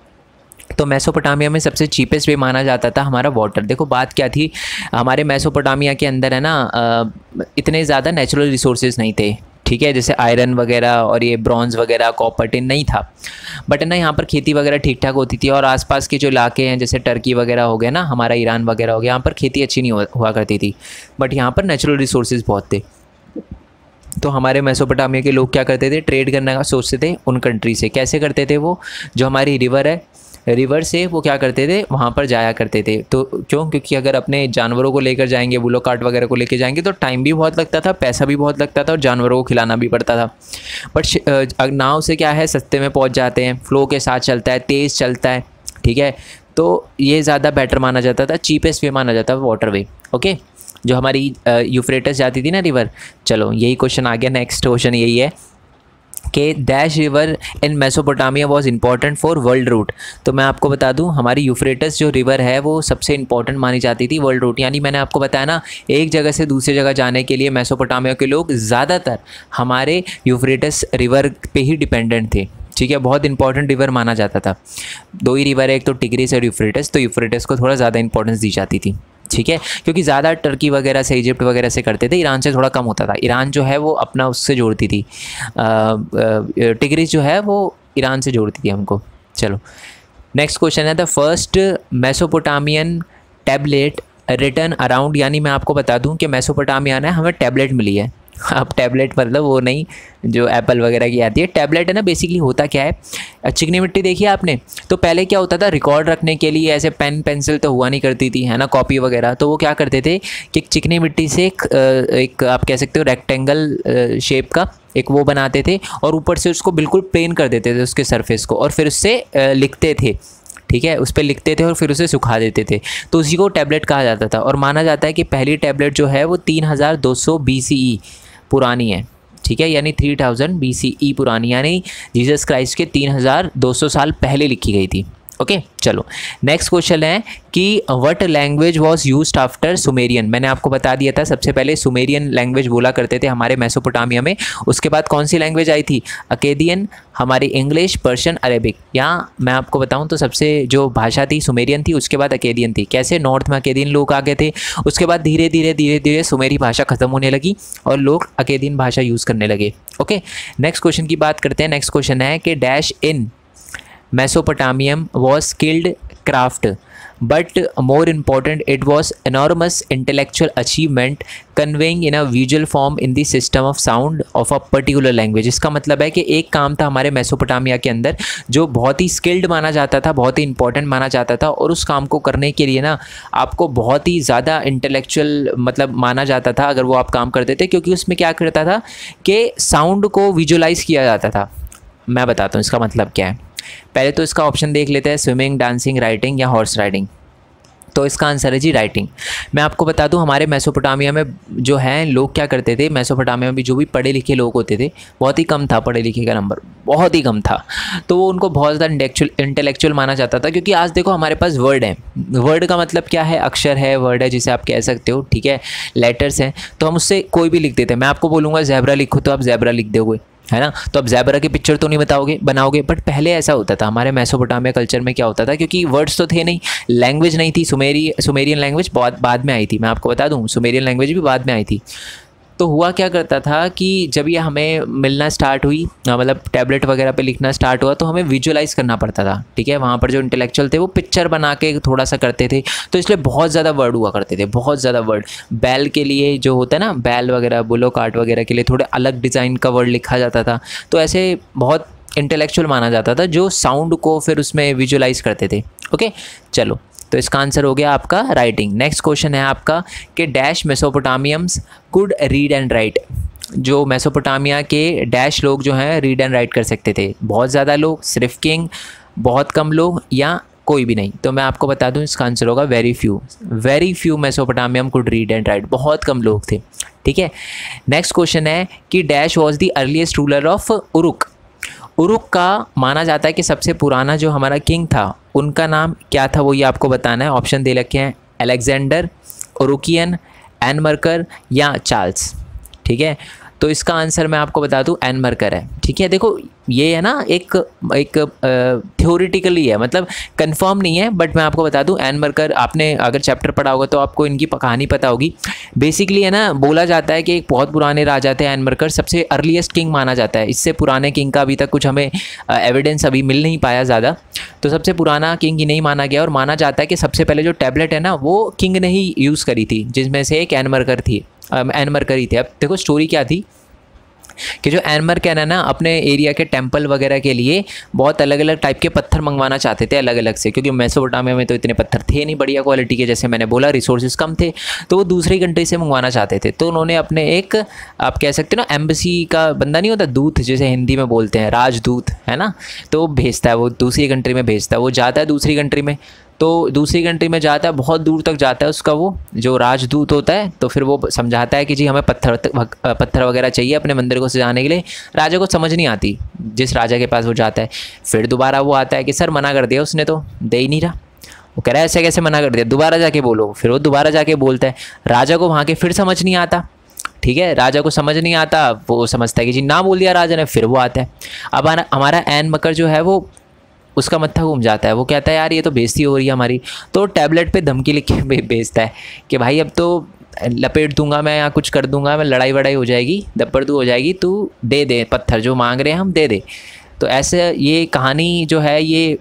तो मेसोपोटामिया में सबसे चीपेस्ट वे माना जाता था हमारा वाटर। देखो बात क्या थी, हमारे मेसोपोटामिया के अंदर है ना, इतने ज़्यादा नेचुरल रिसोर्सेज नहीं थे, ठीक है, जैसे आयरन वगैरह और ये ब्रॉन्ज वगैरह, कॉपर टिन नहीं था, बट है ना यहाँ पर खेती वगैरह ठीक ठाक होती थी। और आसपास के जो इलाके हैं जैसे टर्की वगैरह हो गया ना, हमारा ईरान वगैरह हो गया, यहाँ पर खेती अच्छी नहीं हुआ करती थी, बट यहाँ पर नेचुरल रिसोर्सेज बहुत थे। तो हमारे मेसोपोटामिया के लोग क्या करते थे, ट्रेड करने का सोचते थे उन कंट्री से। कैसे करते थे वो, जो हमारी रिवर है, रिवर से वो क्या करते थे, वहाँ पर जाया करते थे। तो क्यों, क्योंकि अगर अपने जानवरों को लेकर जाएंगे, बुलो कार्ट वगैरह को लेकर जाएंगे, तो टाइम भी बहुत लगता था, पैसा भी बहुत लगता था, और जानवरों को खिलाना भी पड़ता था। बट नाव से क्या है, सस्ते में पहुँच जाते हैं, फ्लो के साथ चलता है, तेज़ चलता है, ठीक है। तो ये ज़्यादा बेटर माना जाता था, चीपेस्ट वे माना जाता था वाटर वे। ओके, जो हमारी यूफ्रेटस जाती थी ना रिवर। चलो यही क्वेश्चन आ गया, नेक्स्ट क्वेश्चन यही है कि dash river in Mesopotamia was important for world route. तो मैं आपको बता दूं, हमारी यूफ्रेटस जो रिवर है वो सबसे इंपॉर्टेंट मानी जाती थी वर्ल्ड रूट। यानी मैंने आपको बताया ना, एक जगह से दूसरी जगह जाने के लिए मेसोपोटामिया के लोग ज़्यादातर हमारे यूफ्रेटस रिवर पे ही डिपेंडेंट थे, ठीक है। बहुत इंपॉर्टेंट रिवर माना जाता था। 2 ही रिवर है, एक तो टिग्रिस और यूफ्रेटस, तो यूफ्रेटस को थोड़ा ज़्यादा इंपॉर्टेंस दी जाती थी, ठीक है, क्योंकि ज़्यादा टर्की वगैरह से, इजिप्ट वगैरह से करते थे, ईरान से थोड़ा कम होता था। ईरान जो है वो अपना उससे जोड़ती थी, टिग्रिस जो है वो ईरान से जोड़ती थी हमको। चलो नेक्स्ट क्वेश्चन है, the first Mesopotamian tablet written around, यानी मैं आपको बता दूं कि मेसोपोटामिया ने हमें टैबलेट मिली है। अब टैबलेट मतलब वो नहीं जो एप्पल वगैरह की आती है, टैबलेट है ना, बेसिकली होता क्या है, चिकनी मिट्टी देखी है आपने, तो पहले क्या होता था, रिकॉर्ड रखने के लिए ऐसे पेन पेंसिल तो हुआ नहीं करती थी, है ना, कॉपी वगैरह, तो वो क्या करते थे कि चिकनी मिट्टी से एक आप कह सकते हो रेक्टेंगल शेप का एक वो बनाते थे, और ऊपर से उसको बिल्कुल प्लेन कर देते थे उसके सरफेस को, और फिर उससे लिखते थे, ठीक है, उस पर लिखते थे और फिर उसे सुखा देते थे, तो उसी को टैबलेट कहा जाता था। और माना जाता है कि पहली टैबलेट जो है वो 3200 BCE पुरानी है, ठीक है, यानी 3000 BCE पुरानी, यानी जीसस क्राइस्ट के 3200 साल पहले लिखी गई थी। ओके, चलो नेक्स्ट क्वेश्चन है कि what language was used after Sumerian. मैंने आपको बता दिया था सबसे पहले सुमेरियन लैंग्वेज बोला करते थे हमारे मेसोपोटामिया में, उसके बाद कौन सी लैंग्वेज आई थी, अकेदियन, हमारी इंग्लिश, पर्शियन, अरेबिक। यहाँ मैं आपको बताऊँ तो सबसे जो भाषा थी सुमेरियन थी, उसके बाद अकेदियन थी। कैसे, नॉर्थ में अकेदियन लोग आ गए थे, उसके बाद धीरे धीरे सुमेरी भाषा खत्म होने लगी और लोग अकेदियन भाषा यूज़ करने लगे। ओके, नेक्स्ट क्वेश्चन की बात करते हैं। नेक्स्ट क्वेश्चन है कि dash in Mesopotamian was skilled craft, but more important it was enormous intellectual achievement conveying in a visual form in the system of sound of a particular language. इसका मतलब है कि एक काम था हमारे मेसोपोटामिया के अंदर जो बहुत ही स्किल्ड माना जाता था, बहुत ही इंपॉर्टेंट माना जाता था, और उस काम को करने के लिए ना आपको बहुत ही ज़्यादा इंटेलेक्चुअल मतलब माना जाता था अगर वो आप काम करते थे, क्योंकि उसमें क्या करता था कि साउंड को विजुअलाइज किया जाता था। मैं बताता हूँ इसका मतलब क्या है। पहले तो इसका ऑप्शन देख लेते हैं, स्विमिंग, डांसिंग, राइटिंग या हॉर्स राइडिंग। तो इसका आंसर है जी राइटिंग। मैं आपको बता दूं हमारे मेसोपोटामिया में जो है लोग क्या करते थे, मेसोपोटामिया में भी जो भी पढ़े लिखे लोग होते थे, बहुत ही कम था पढ़े लिखे का नंबर, बहुत ही कम था, तो वो उनको बहुत ज़्यादा इंटेलेक्चुअल माना जाता था। क्योंकि आज देखो हमारे पास वर्ड है, वर्ड का मतलब क्या है, अक्षर है, वर्ड है जिसे आप कह सकते हो, ठीक है, लेटर्स हैं, तो हम उससे कोई भी लिख देते हैं। मैं आपको बोलूँगा ज़ेब्रा लिखो तो आप ज़ेब्रा लिख दोगे, है ना, तो अब ज़ेब्रा की पिक्चर तो नहीं बनाओगे। बट पहले ऐसा होता था हमारे मेसोपोटामिया कल्चर में, क्या होता था, क्योंकि वर्ड्स तो थे नहीं, लैंग्वेज नहीं थी, सुमेरियन लैंग्वेज बहुत बाद में आई थी। मैं आपको बता दूं सुमेरियन लैंग्वेज भी बाद में आई थी। तो हुआ क्या करता था कि जब ये हमें मिलना स्टार्ट हुई, मतलब टैबलेट वगैरह पे लिखना स्टार्ट हुआ, तो हमें विजुअलाइज करना पड़ता था, ठीक है। वहाँ पर जो इंटेलेक्चुअल थे वो पिक्चर बना के थोड़ा सा करते थे, तो इसलिए बहुत ज़्यादा वर्ड हुआ करते थे, बहुत ज़्यादा वर्ड। बैल के लिए जो होता है ना, बैल वगैरह, बुलो कार्ट वगैरह के लिए थोड़े अलग डिज़ाइन का वर्ड लिखा जाता था। तो ऐसे बहुत इंटेलेक्चुअल माना जाता था जो साउंड को फिर उसमें विजुअलाइज करते थे। ओके, चलो, तो इसका आंसर हो गया आपका राइटिंग। नेक्स्ट क्वेश्चन है आपका कि dash Mesopotamians could read and write. जो मेसोपोटामिया के डैश लोग जो हैं रीड एंड राइट कर सकते थे, बहुत ज़्यादा लोग, सिर्फ किंग, बहुत कम लोग, या कोई भी नहीं। तो मैं आपको बता दूं इसका आंसर होगा very few Mesopotamian could read and write, बहुत कम लोग थे, ठीक है। नेक्स्ट क्वेश्चन है कि dash was the earliest ruler of Uruk. Uruk का माना जाता है कि सबसे पुराना जो हमारा किंग था उनका नाम क्या था, वो ये आपको बताना है। ऑप्शन दे रखे हैं, अलेक्जेंडर, उरुकियन, एनमर्कर या चार्ल्स, ठीक है। तो इसका आंसर मैं आपको बता दूं एनमर्कर है, ठीक है। देखो ये है ना एक थ्योरेटिकली है, मतलब कंफर्म नहीं है, बट मैं आपको बता दूं एनमर्कर, आपने अगर चैप्टर पढ़ा होगा तो आपको इनकी कहानी पता होगी। बेसिकली है ना, बोला जाता है कि एक बहुत पुराने राजा थे एनमर्कर, सबसे अर्लीस्ट किंग माना जाता है। इससे पुराने किंग का अभी तक कुछ हमें एविडेंस अभी मिल नहीं पाया ज़्यादा, तो सबसे पुराना किंग ही नहीं माना गया। और माना जाता है कि सबसे पहले जो टैबलेट है ना वो किंग ने ही यूज़ करी थी, जिसमें से एक एनमर्कर ही थे। अब देखो स्टोरी क्या थी कि जो एनमर्कर है ना, अपने एरिया के टेंपल वगैरह के लिए बहुत अलग अलग टाइप के पत्थर मंगवाना चाहते थे अलग अलग से, क्योंकि मेसोपोटामिया में तो इतने पत्थर थे नहीं बढ़िया क्वालिटी के, जैसे मैंने बोला रिसोर्सेज कम थे, तो वो दूसरी कंट्री से मंगवाना चाहते थे। तो उन्होंने अपने एक, आप कह सकते हो ना, एम्बेसी का बंदा नहीं होता, दूत जिसे हिंदी में बोलते हैं, राजदूत, है ना, तो वो भेजता है, वो दूसरी कंट्री में भेजता है, वो जाता है दूसरी कंट्री में, तो दूसरी कंट्री में जाता है, बहुत दूर तक जाता है उसका वो जो राजदूत होता है, तो फिर वो समझाता है कि जी हमें पत्थर वगैरह चाहिए अपने मंदिर को सजाने के लिए। राजा को समझ नहीं आती जिस राजा के पास वो जाता है। फिर दोबारा वो आता है कि सर मना कर दिया उसने, तो दे ही नहीं रहा। वो कह रहा है ऐसे कैसे मना कर दिया, दोबारा जाके बोलो। फिर वो दोबारा जाके बोलता है, राजा को वहाँ के फिर समझ नहीं आता, ठीक है, राजा को समझ नहीं आता, वो समझता है कि जी ना बोल दिया राजा ने, फिर वो आता है। अब हमारा एनमर्कर जो है वो, उसका मत्था घूम जाता है, वो कहता है यार ये तो बेइज्जती हो रही है हमारी, तो टैबलेट पे धमकी लिख के भेजता है कि भाई अब तो लपेट दूंगा मैं या कुछ कर दूंगा मैं, लड़ाई वड़ाई हो जाएगी, दब्बड़दू हो जाएगी, तू दे दे पत्थर जो मांग रहे हैं हम दे दे। तो ऐसे ये कहानी जो है ये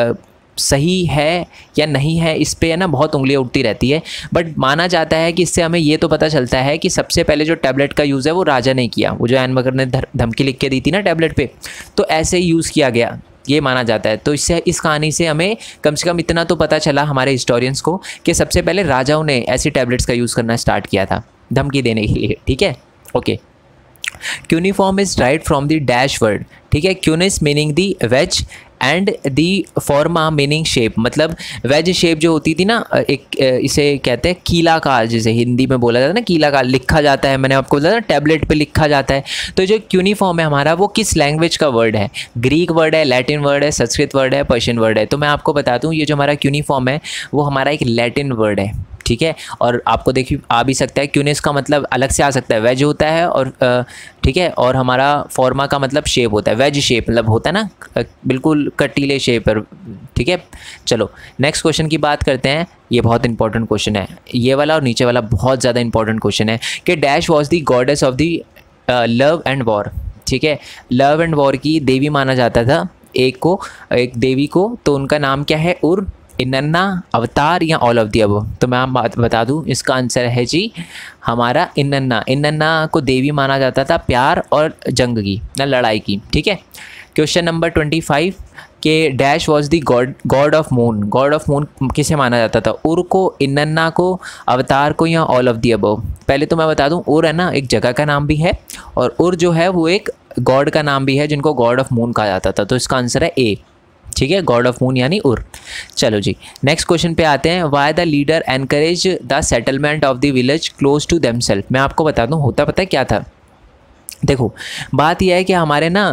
सही है या नहीं है, इस पे है ना बहुत उंगलियां उठती रहती है। बट माना जाता है कि इससे हमें ये तो पता चलता है कि सबसे पहले जो टैबलेट का यूज़ है वो राजा ने किया, वो जो एनमर्कर ने धमकी लिख के दी थी ना टैबलेट पे, तो ऐसे यूज़ किया गया, ये माना जाता है। तो इससे, इस कहानी से हमें कम से कम इतना तो पता चला हमारे हिस्टोरियंस को कि सबसे पहले राजाओं ने ऐसी टैबलेट्स का यूज़ करना स्टार्ट किया था धमकी देने के लिए, ठीक है। Okay, cuneiform is right from the dash word, ठीक है। Cuneus meaning the wedge and the forma meaning shape, मतलब वेज शेप जो होती थी ना, एक इसे कहते हैं कीलाकार, जिसे हिंदी में बोला जाता है ना कीलाकार, लिखा जाता है, मैंने आपको बताया टैबलेट पे लिखा जाता है। तो जो क्यूनिफॉर्म है हमारा वो किस लैंग्वेज का वर्ड है, ग्रीक वर्ड है, लैटिन वर्ड है, संस्कृत वर्ड है, पर्शियन वर्ड है। तो मैं आपको बता दूं ये जो हमारा क्यूनिफॉर्म है वो हमारा एक लैटिन वर्ड है, ठीक है। और आपको देखिए आ भी सकता है, क्यूनिस का मतलब अलग से आ सकता है, वेज होता है, और ठीक है, और हमारा फॉर्मा का मतलब शेप होता है, वेज शेप मतलब होता है ना बिल्कुल कटीले शेप पर, ठीक है। चलो नेक्स्ट क्वेश्चन की बात करते हैं, ये बहुत इंपॉर्टेंट क्वेश्चन है, ये वाला और नीचे वाला बहुत ज़्यादा इंपॉर्टेंट क्वेश्चन है कि dash was the goddess of the love and war, ठीक है। लव एंड वॉर की देवी माना जाता था एक देवी को, तो उनका नाम क्या है, इनन्ना, अवतार या ऑल ऑफ द अबव? तो मैं आप बता दूं, इसका आंसर है जी हमारा इनन्ना। इनन्ना को देवी माना जाता था प्यार और जंग की, ना लड़ाई की। ठीक है, क्वेश्चन नंबर 25 के dash was the god of moon. God of moon किसे माना जाता था? उर को, इनन्ना को, अवतार को या ऑल ऑफ द अबव? पहले तो मैं बता दूं, उर है ना एक जगह का नाम भी है, और उर जो है वो एक गॉड का नाम भी है जिनको गॉड ऑफ मून कहा जाता था। तो इसका आंसर है ए। ठीक है, गॉड ऑफ मून यानी उर। चलो जी, नेक्स्ट क्वेश्चन पे आते हैं। Why the leader encourage the settlement of the village close to themselves? मैं आपको बता दूं, होता पता है क्या था? देखो, बात यह है कि हमारे ना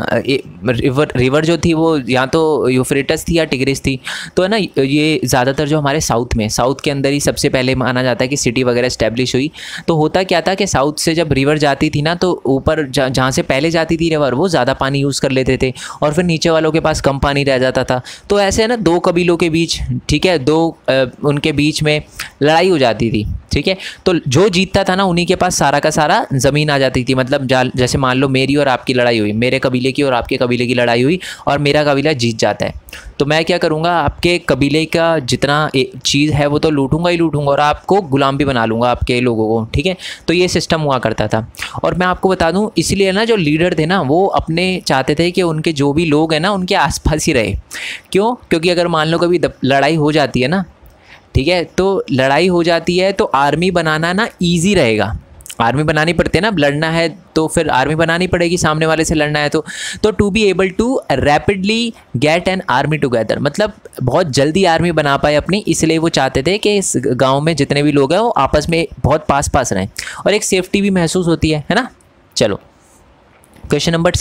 रिवर जो थी वो या तो यूफ्रेटस थी या टिग्रिस थी। तो है ना, ये ज़्यादातर जो हमारे साउथ के अंदर ही सबसे पहले माना जाता है कि सिटी वगैरह इस्टेब्लिश हुई। तो होता क्या था कि साउथ से जब रिवर जाती थी ना, तो ऊपर जहाँ से पहले जाती थी रिवर, वो ज़्यादा पानी यूज़ कर लेते थे और फिर नीचे वालों के पास कम पानी रह जाता था। तो ऐसे है ना, दो कबीलों के बीच, ठीक है, उनके बीच में लड़ाई हो जाती थी। ठीक है, तो जो जीतता था ना, उन्हीं के पास सारा का सारा ज़मीन आ जाती थी। मतलब जैसे मान लो मेरी और आपकी लड़ाई हुई, मेरे कबीले की और आपके कबीले की लड़ाई हुई, और मेरा कबीला जीत जाता है, तो मैं क्या करूँगा, आपके कबीले का जितना चीज़ है वो तो लूटूंगा ही लूटूंगा, और आपको गुलाम भी बना लूँगा आपके लोगों को। ठीक है, तो ये सिस्टम हुआ करता था। और मैं आपको बता दूँ, इसलिए ना जो लीडर थे ना, वो अपने चाहते थे कि उनके जो भी लोग हैं ना, उनके आसपास ही रहे। क्यों? क्योंकि अगर मान लो कभी लड़ाई हो जाती है ना, ठीक है, तो लड़ाई हो जाती है तो आर्मी बनाना ना ईजी रहेगा। आर्मी बनानी पड़ती है ना, लड़ना है तो फिर आर्मी बनानी पड़ेगी, सामने वाले से लड़ना है तो to be able to rapidly get an army together, मतलब बहुत जल्दी आर्मी बना पाए अपनी। इसलिए वो चाहते थे कि इस गांव में जितने भी लोग हैं वो आपस में बहुत पास रहें, और एक सेफ्टी भी महसूस होती है ना। चलो, क्वेश्चन नंबर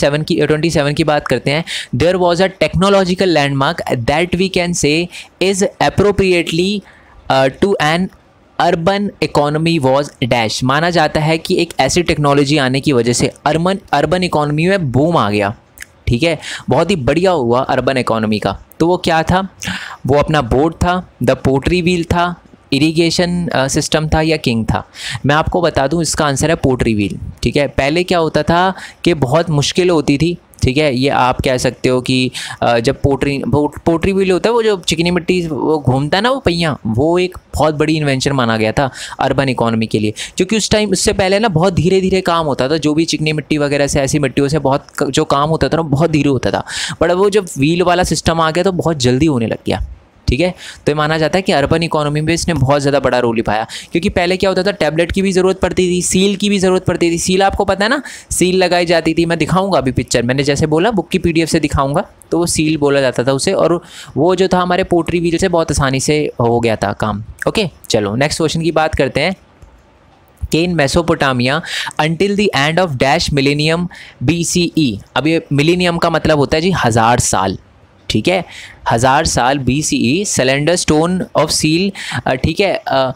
27 की बात करते हैं। There was a technological landmark that we can say is appropriately to an urban economy was dash. माना जाता है कि एक ऐसी टेक्नोलॉजी आने की वजह से अर्बन इकोनॉमी में बूम आ गया। ठीक है, बहुत ही बढ़िया हुआ अर्बन इकोनॉमी का। तो वो क्या था? वो अपना बोट था, द पोट्री व्हील था, इरिगेशन सिस्टम था, या किंग था? मैं आपको बता दूं, इसका आंसर है पोट्री व्हील। ठीक है, पहले क्या होता था कि बहुत मुश्किल होती थी। ठीक है, ये आप कह सकते हो कि जब पोट्री व्हील होता है, वो जो चिकनी मिट्टी वो घूमता है ना, वो पहिया, वो एक बहुत बड़ी इन्वेंशन माना गया था अर्बन इकोनॉमी के लिए। क्योंकि उस टाइम, उससे पहले ना बहुत धीरे धीरे काम होता था, जो भी चिकनी मिट्टी वगैरह से, ऐसी मिट्टियों से बहुत जो काम होता था ना, बहुत धीरे होता था। बट वो जब व्हील वाला सिस्टम आ गया तो बहुत जल्दी होने लग गया। ठीक है, तो ये माना जाता है कि अर्बन इकोनॉमी में इसने बहुत ज़्यादा बड़ा रोल निभाया। क्योंकि पहले क्या होता था, टैबलेट की भी ज़रूरत पड़ती थी, सील की भी ज़रूरत पड़ती थी। सील आपको पता है ना, सील लगाई जाती थी। मैं दिखाऊंगा अभी पिक्चर, मैंने जैसे बोला बुक की PDF से दिखाऊंगा, तो वो सील बोला जाता था उसे, और वो जो था हमारे पोट्री व्हील से बहुत आसानी से हो गया था काम। ओके, चलो नेक्स्ट क्वेश्चन की बात करते हैं। In Mesopotamia until the end of dash millennium BCE। अब ये मिलेनियम का मतलब होता है जी 1000 साल। ठीक है, 1000 साल BCE, cylinder stone of seal, ठीक है,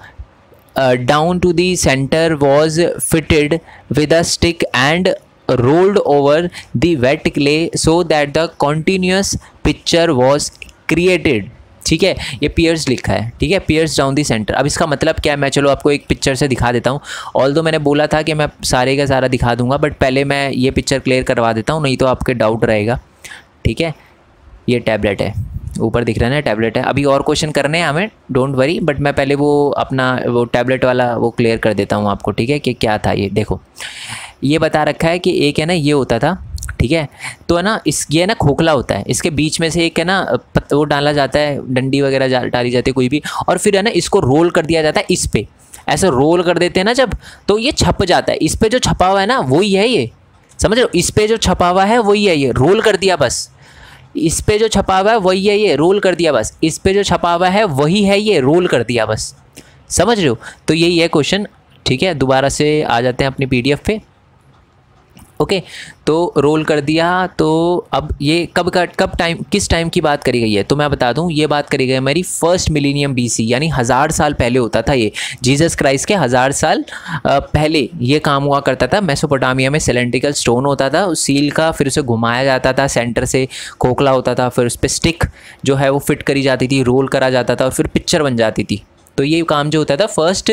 down to the centre was fitted with a stick and rolled over the wet clay so that the continuous picture was created. ठीक है, ये पियर्स लिखा है। ठीक है, पियर्स डाउन दी सेंटर। अब इसका मतलब क्या है, मैं चलो आपको एक पिक्चर से दिखा देता हूँ। ऑल्दो मैंने बोला था कि मैं सारे का सारा दिखा दूंगा, बट पहले मैं ये पिक्चर क्लियर करवा देता हूँ, नहीं तो आपके डाउट रहेगा। ठीक है, ये टैबलेट है, ऊपर दिख रहा है ना, टैबलेट है। अभी और क्वेश्चन करने हैं हमें, डोंट वरी, बट मैं पहले वो अपना वो टैबलेट वाला वो क्लियर कर देता हूँ आपको। ठीक है, कि क्या था ये। देखो, ये बता रखा है कि एक है ना, ये होता था। ठीक है, तो है ना, ये ना खोखला होता है, इसके बीच में से एक है ना वो डाला जाता है, डंडी वगैरह डाली जाती है कोई भी, और फिर है ना इसको रोल कर दिया जाता है। इस पे ऐसे रोल कर देते हैं ना जब, तो ये छप जाता है। इस पे जो छपा हुआ है ना वही है ये, समझ रहे हो? इस पे जो छपा हुआ है वही है ये, रोल कर दिया बस। इस पे जो छपा हुआ है वही है ये, रोल कर दिया बस। इस पे जो छपा हुआ है वही है ये, रोल कर दिया बस। समझ रहे हो? तो यही है क्वेश्चन। ठीक है, दोबारा से आ जाते हैं अपनी PDF पे। ओके, तो रोल कर दिया। तो अब ये कब टाइम, किस टाइम की बात करी गई है? तो मैं बता दूं, ये बात करी गई है मेरी फर्स्ट मिलीनियम BC, यानी 1000 साल पहले होता था ये। जीसस क्राइस्ट के 1000 साल पहले ये काम हुआ करता था। मेसोपोटामिया में सिलेंड्रिकल स्टोन होता था, उस सील का फिर उसे घुमाया जाता था, सेंटर से खोखला होता था, फिर उस पर स्टिक जो है वो फिट करी जाती थी, रोल करा जाता था, और फिर पिक्चर बन जाती थी। तो ये काम जो होता था फर्स्ट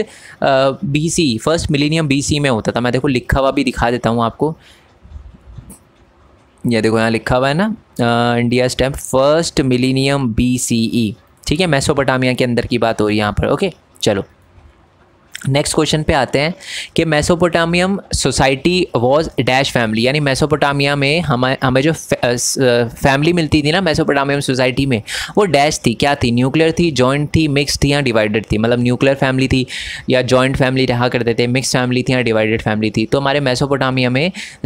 मिलीनियम BC में होता था। मैं देखो लिखा हुआ भी दिखा देता हूँ आपको, ये देखो यहाँ लिखा हुआ है ना, India stamp first millennium BCE। ठीक है, मेसोपोटामिया के अंदर की बात हो रही है यहाँ पर। ओके चलो नेक्स्ट क्वेश्चन पे आते हैं कि Mesopotamian society was dash family, यानी मेसोपोटामिया में हमें जो फैमिली मिलती थी ना मेसोपोटामियम सोसाइटी में, वो डैश थी, क्या थी, न्यूक्लियर थी, जॉइंट थी, मिक्स थी या डिवाइडेड थी, मतलब न्यूक्लियर फैमिली थी या जॉइंट फैमिली रहा करते थे, मिक्स फैमिली थी या डिवाइडेड फैमिली थी। तो हमारे मेसोपोटामिया में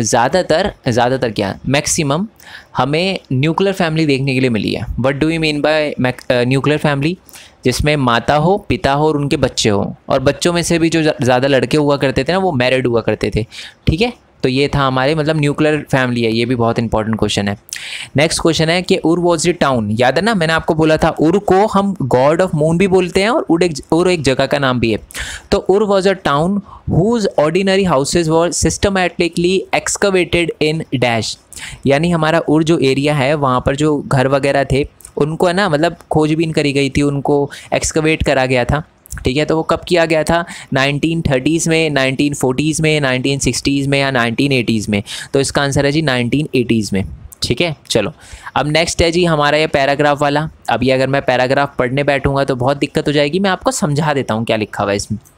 ज़्यादातर क्या मैक्सिमम हमें न्यूक्लियर फैमिली देखने के लिए मिली है। What do you mean by nuclear family, जिसमें माता हो, पिता हो और उनके बच्चे हो, और बच्चों में से भी जो ज़्यादा लड़के हुआ करते थे ना वो मैरिड हुआ करते थे। ठीक है, तो ये था हमारे मतलब न्यूक्लियर फैमिली है, ये भी बहुत इंपॉर्टेंट क्वेश्चन है। नेक्स्ट क्वेश्चन है कि उर वॉज ए टाउन, याद है ना मैंने आपको बोला था उर को हम गॉड ऑफ मून भी बोलते हैं और उर एक जगह का नाम भी है। तो Ur was a town whose ordinary houses were systematically excavated in dash, यानी हमारा उर जो एरिया है वहाँ पर जो घर वगैरह थे उनको है ना मतलब खोजबीन करी गई थी, उनको एक्सकवेट करा गया था। ठीक है, तो वो कब किया गया था, 1930s में, 1940s में, 1960s में या 1980s में। तो इसका आंसर है जी 1980s में। ठीक है, चलो अब नेक्स्ट है जी हमारा ये पैराग्राफ वाला। अब ये अगर मैं पैराग्राफ पढ़ने बैठूंगा तो बहुत दिक्कत हो जाएगी, मैं आपको समझा देता हूँ क्या लिखा हुआ है इसमें।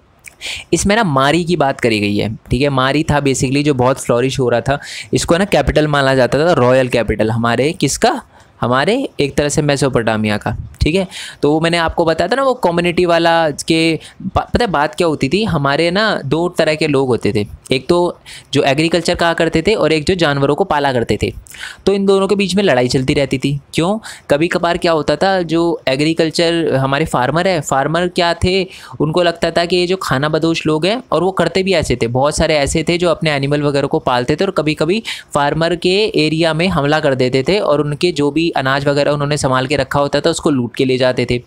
इसमें ना मारी की बात करी गई है। ठीक है, मारी था बेसिकली जो बहुत फ्लॉरिश हो रहा था, इसको ना कैपिटल माना जाता था, रॉयल कैपिटल हमारे किसका, हमारे एक तरह से मेसोपोटामिया का। ठीक है, तो वो मैंने आपको बताया था ना वो कम्युनिटी वाला के पता है बात क्या होती थी, हमारे ना दो तरह के लोग होते थे, एक तो जो एग्रीकल्चर कहा करते थे और एक जो जानवरों को पाला करते थे। तो इन दोनों के बीच में लड़ाई चलती रहती थी। क्यों, कभी कभार क्या होता था, जो एग्रीकल्चर हमारे फार्मर क्या थे, उनको लगता था कि ये जो खाना बदोश लोग हैं, और वो करते भी ऐसे थे, बहुत सारे ऐसे थे जो अपने एनिमल वगैरह को पालते थे और कभी कभी फार्मर के एरिया में हमला कर देते थे और उनके जो भी अनाज वगैरह उन्होंने संभाल के रखा होता था उसको लूट के ले जाते थे।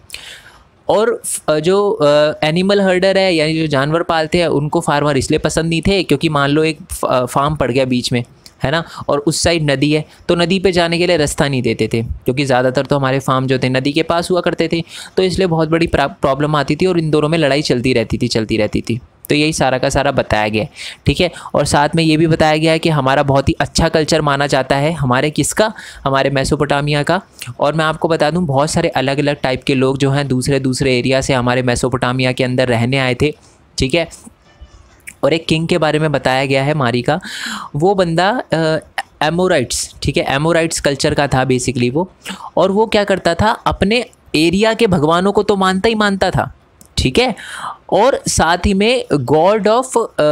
और जो एनिमल हर्डर है यानी जो जानवर पालते हैं उनको फार्मर इसलिए पसंद नहीं थे क्योंकि मान लो एक फार्म पड़ गया बीच में, है ना, और उस साइड नदी है तो नदी पे जाने के लिए रास्ता नहीं देते थे, क्योंकि ज़्यादातर तो हमारे फार्म जो थे नदी के पास हुआ करते थे, तो इसलिए बहुत बड़ी प्रॉब्लम आती थी और इन दोनों में लड़ाई चलती रहती थी। तो यही सारा का सारा बताया गया है। ठीक है, और साथ में ये भी बताया गया है कि हमारा बहुत ही अच्छा कल्चर माना जाता है हमारे किसका, हमारे मेसोपोटामिया का। और मैं आपको बता दूं बहुत सारे अलग अलग टाइप के लोग जो हैं दूसरे एरिया से हमारे मेसोपोटामिया के अंदर रहने आए थे। ठीक है, और एक किंग के बारे में बताया गया है मारी का, वो बंदा एमोराइट्स, ठीक है, एमोराइट्स कल्चर का था बेसिकली वो, और वो क्या करता था अपने एरिया के भगवानों को तो मानता ही मानता था। ठीक है, और साथ ही में गॉड ऑफ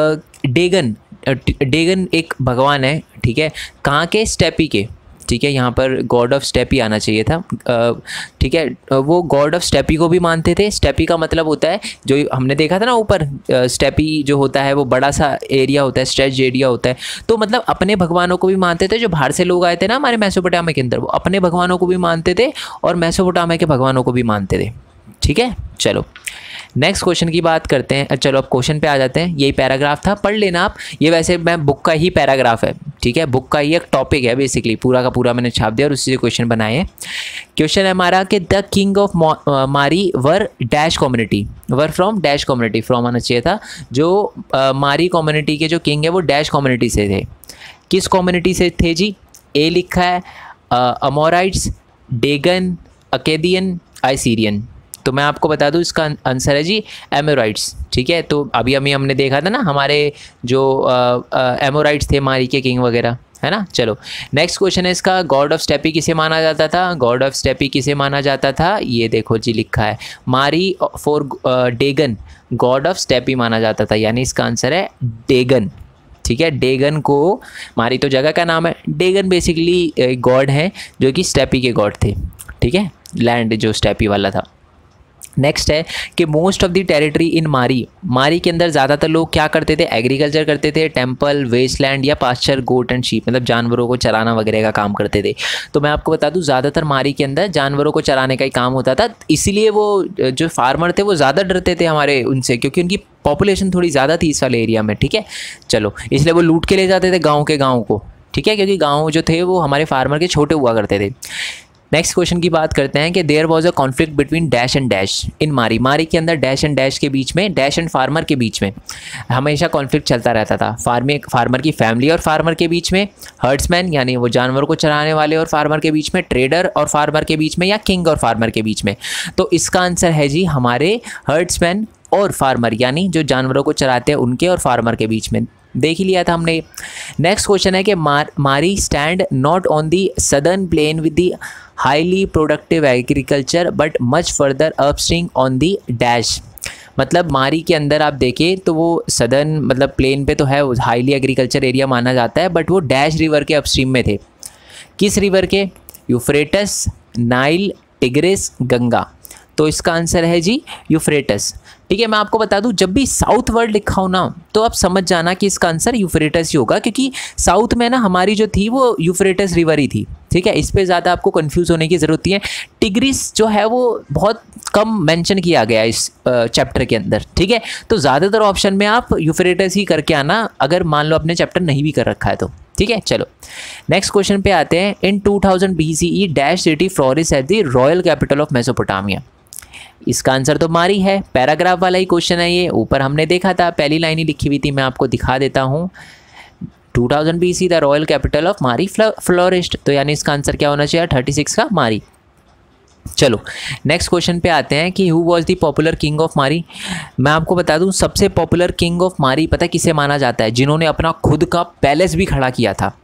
डेगन एक भगवान है। ठीक है, कहाँ के, स्टेपी के। ठीक है, यहाँ पर गॉड ऑफ स्टेपी आना चाहिए था। ठीक है, वो गॉड ऑफ स्टेपी को भी मानते थे। स्टेपी का मतलब होता है जो हमने देखा था ना ऊपर, स्टेपी जो होता है वो बड़ा सा एरिया होता है, स्ट्रेच एरिया होता है। तो मतलब अपने भगवानों को भी मानते थे, जो बाहर से लोग आए थे ना हमारे मेसोपोटामिया के अंदर, वो अपने भगवानों को भी मानते थे और मेसोपोटामिया के भगवानों को भी मानते थे। ठीक है, चलो नेक्स्ट क्वेश्चन की बात करते हैं। चलो अब क्वेश्चन पे आ जाते हैं। यही पैराग्राफ था, पढ़ लेना आप, ये वैसे मैं बुक का ही पैराग्राफ है। ठीक है, बुक का ही एक टॉपिक है बेसिकली, पूरा का पूरा मैंने छाप दिया और उसी से क्वेश्चन बनाए हैं। क्वेश्चन है हमारा कि the king of Mari were dash community, were from dash community, from आना चाहिए था। जो मारी कम्युनिटी के जो किंग है वो डैश कम्युनिटी से थे। किस कम्युनिटी से थे जी, ए लिखा है अमोराइट्स, डेगन, अकेदियन, आइसीरियन। तो मैं आपको बता दूं इसका आंसर है जी एमोराइट्स। ठीक है, तो अभी हमने देखा था ना हमारे जो एमोराइट्स थे मारी के किंग वगैरह, है ना। चलो नेक्स्ट क्वेश्चन है इसका, गॉड ऑफ स्टेपी किसे माना जाता था, गॉड ऑफ स्टेपी किसे माना जाता था, ये देखो जी लिखा है Mari for Dagan, god of steppe माना जाता था, यानी इसका आंसर है डेगन। ठीक है, डेगन को, मारी तो जगह का नाम है, डेगन बेसिकली गॉड है जो कि स्टेपी के गॉड थे। ठीक है, लैंड जो स्टेपी वाला था। नेक्स्ट है कि most of the territory in Mari के अंदर ज़्यादातर लोग क्या करते थे, एग्रीकल्चर करते थे, टेम्पल, वेस्टलैंड या पास्चर, गोट एंड शीप, मतलब जानवरों को चराना वगैरह का काम करते थे। तो मैं आपको बता दूं ज़्यादातर मारी के अंदर जानवरों को चराने का ही काम होता था, इसीलिए वो जो फार्मर थे वो ज़्यादा डरते थे हमारे उनसे, क्योंकि उनकी पॉपुलेशन थोड़ी ज़्यादा थी इस वाले एरिया में। ठीक है, चलो इसलिए वो लूट के ले जाते थे गाँव को। ठीक है, क्योंकि गाँव जो थे वो हमारे फार्मर के छोटे हुआ करते थे। नेक्स्ट क्वेश्चन की बात करते हैं कि there was a conflict between dash and dash in Mari. Mari के अंदर डैश एंड डैश के बीच में, डैश एंड फार्मर के बीच में हमेशा कॉन्फ्लिक्ट चलता रहता था। फार्मर की फैमिली और फार्मर के बीच में, हर्ड्समैन यानी वो जानवरों को चराने वाले और फार्मर के बीच में, ट्रेडर और फार्मर के बीच में, या किंग और फार्मर के बीच में। तो इसका आंसर है जी हमारे हर्ड्समैन और फार्मर यानी जो जानवरों को चराते हैं उनके और फार्मर के बीच में। देख ही लिया था हमने। नेक्स्ट क्वेश्चन है कि Mari stand not on the southern plain with the highly productive agriculture but much further upstream on the dash. मतलब मारी के अंदर आप देखें तो वो सदर्न मतलब प्लेन पे तो है, हाईली एग्रीकल्चर एरिया माना जाता है, बट वो डैश रिवर के अपस्ट्रीम में थे। किस रिवर के? Euphrates, Nile, Tigris, Ganga. तो इसका आंसर है जी यूफ्रेटस। ठीक है, मैं आपको बता दूं जब भी साउथ वर्ड लिखा हो ना तो आप समझ जाना कि इसका आंसर यूफ्रेटस ही होगा, क्योंकि साउथ में ना हमारी जो थी वो यूफ्रेटस रिवर ही थी। ठीक है, इस पे ज़्यादा आपको कंफ्यूज होने की ज़रूरत नहीं है। टिग्रिस जो है वो बहुत कम मेंशन किया गया इस चैप्टर के अंदर। ठीक है, तो ज़्यादातर ऑप्शन में आप यूफ्रेटस ही करके आना अगर मान लो अपने चैप्टर नहीं भी कर रखा है तो। ठीक है, चलो नेक्स्ट क्वेश्चन पे आते हैं। In 2000 BCE dash city flourish at the royal capital of Mesopotamia. इसका आंसर तो मारी है। पैराग्राफ वाला ही क्वेश्चन है ये, ऊपर हमने देखा था, पहली लाइन ही लिखी हुई थी, मैं आपको दिखा देता हूँ। 2000 BC the royal capital of Mari flourished. तो यानी इसका आंसर क्या होना चाहिए? 36 का मारी। चलो नेक्स्ट क्वेश्चन पे आते हैं कि who was the popular king of Mari. मैं आपको बता दूं सबसे पॉपुलर किंग ऑफ मारी पता किसे माना जाता है? जिन्होंने अपना खुद का पैलेस भी खड़ा किया था।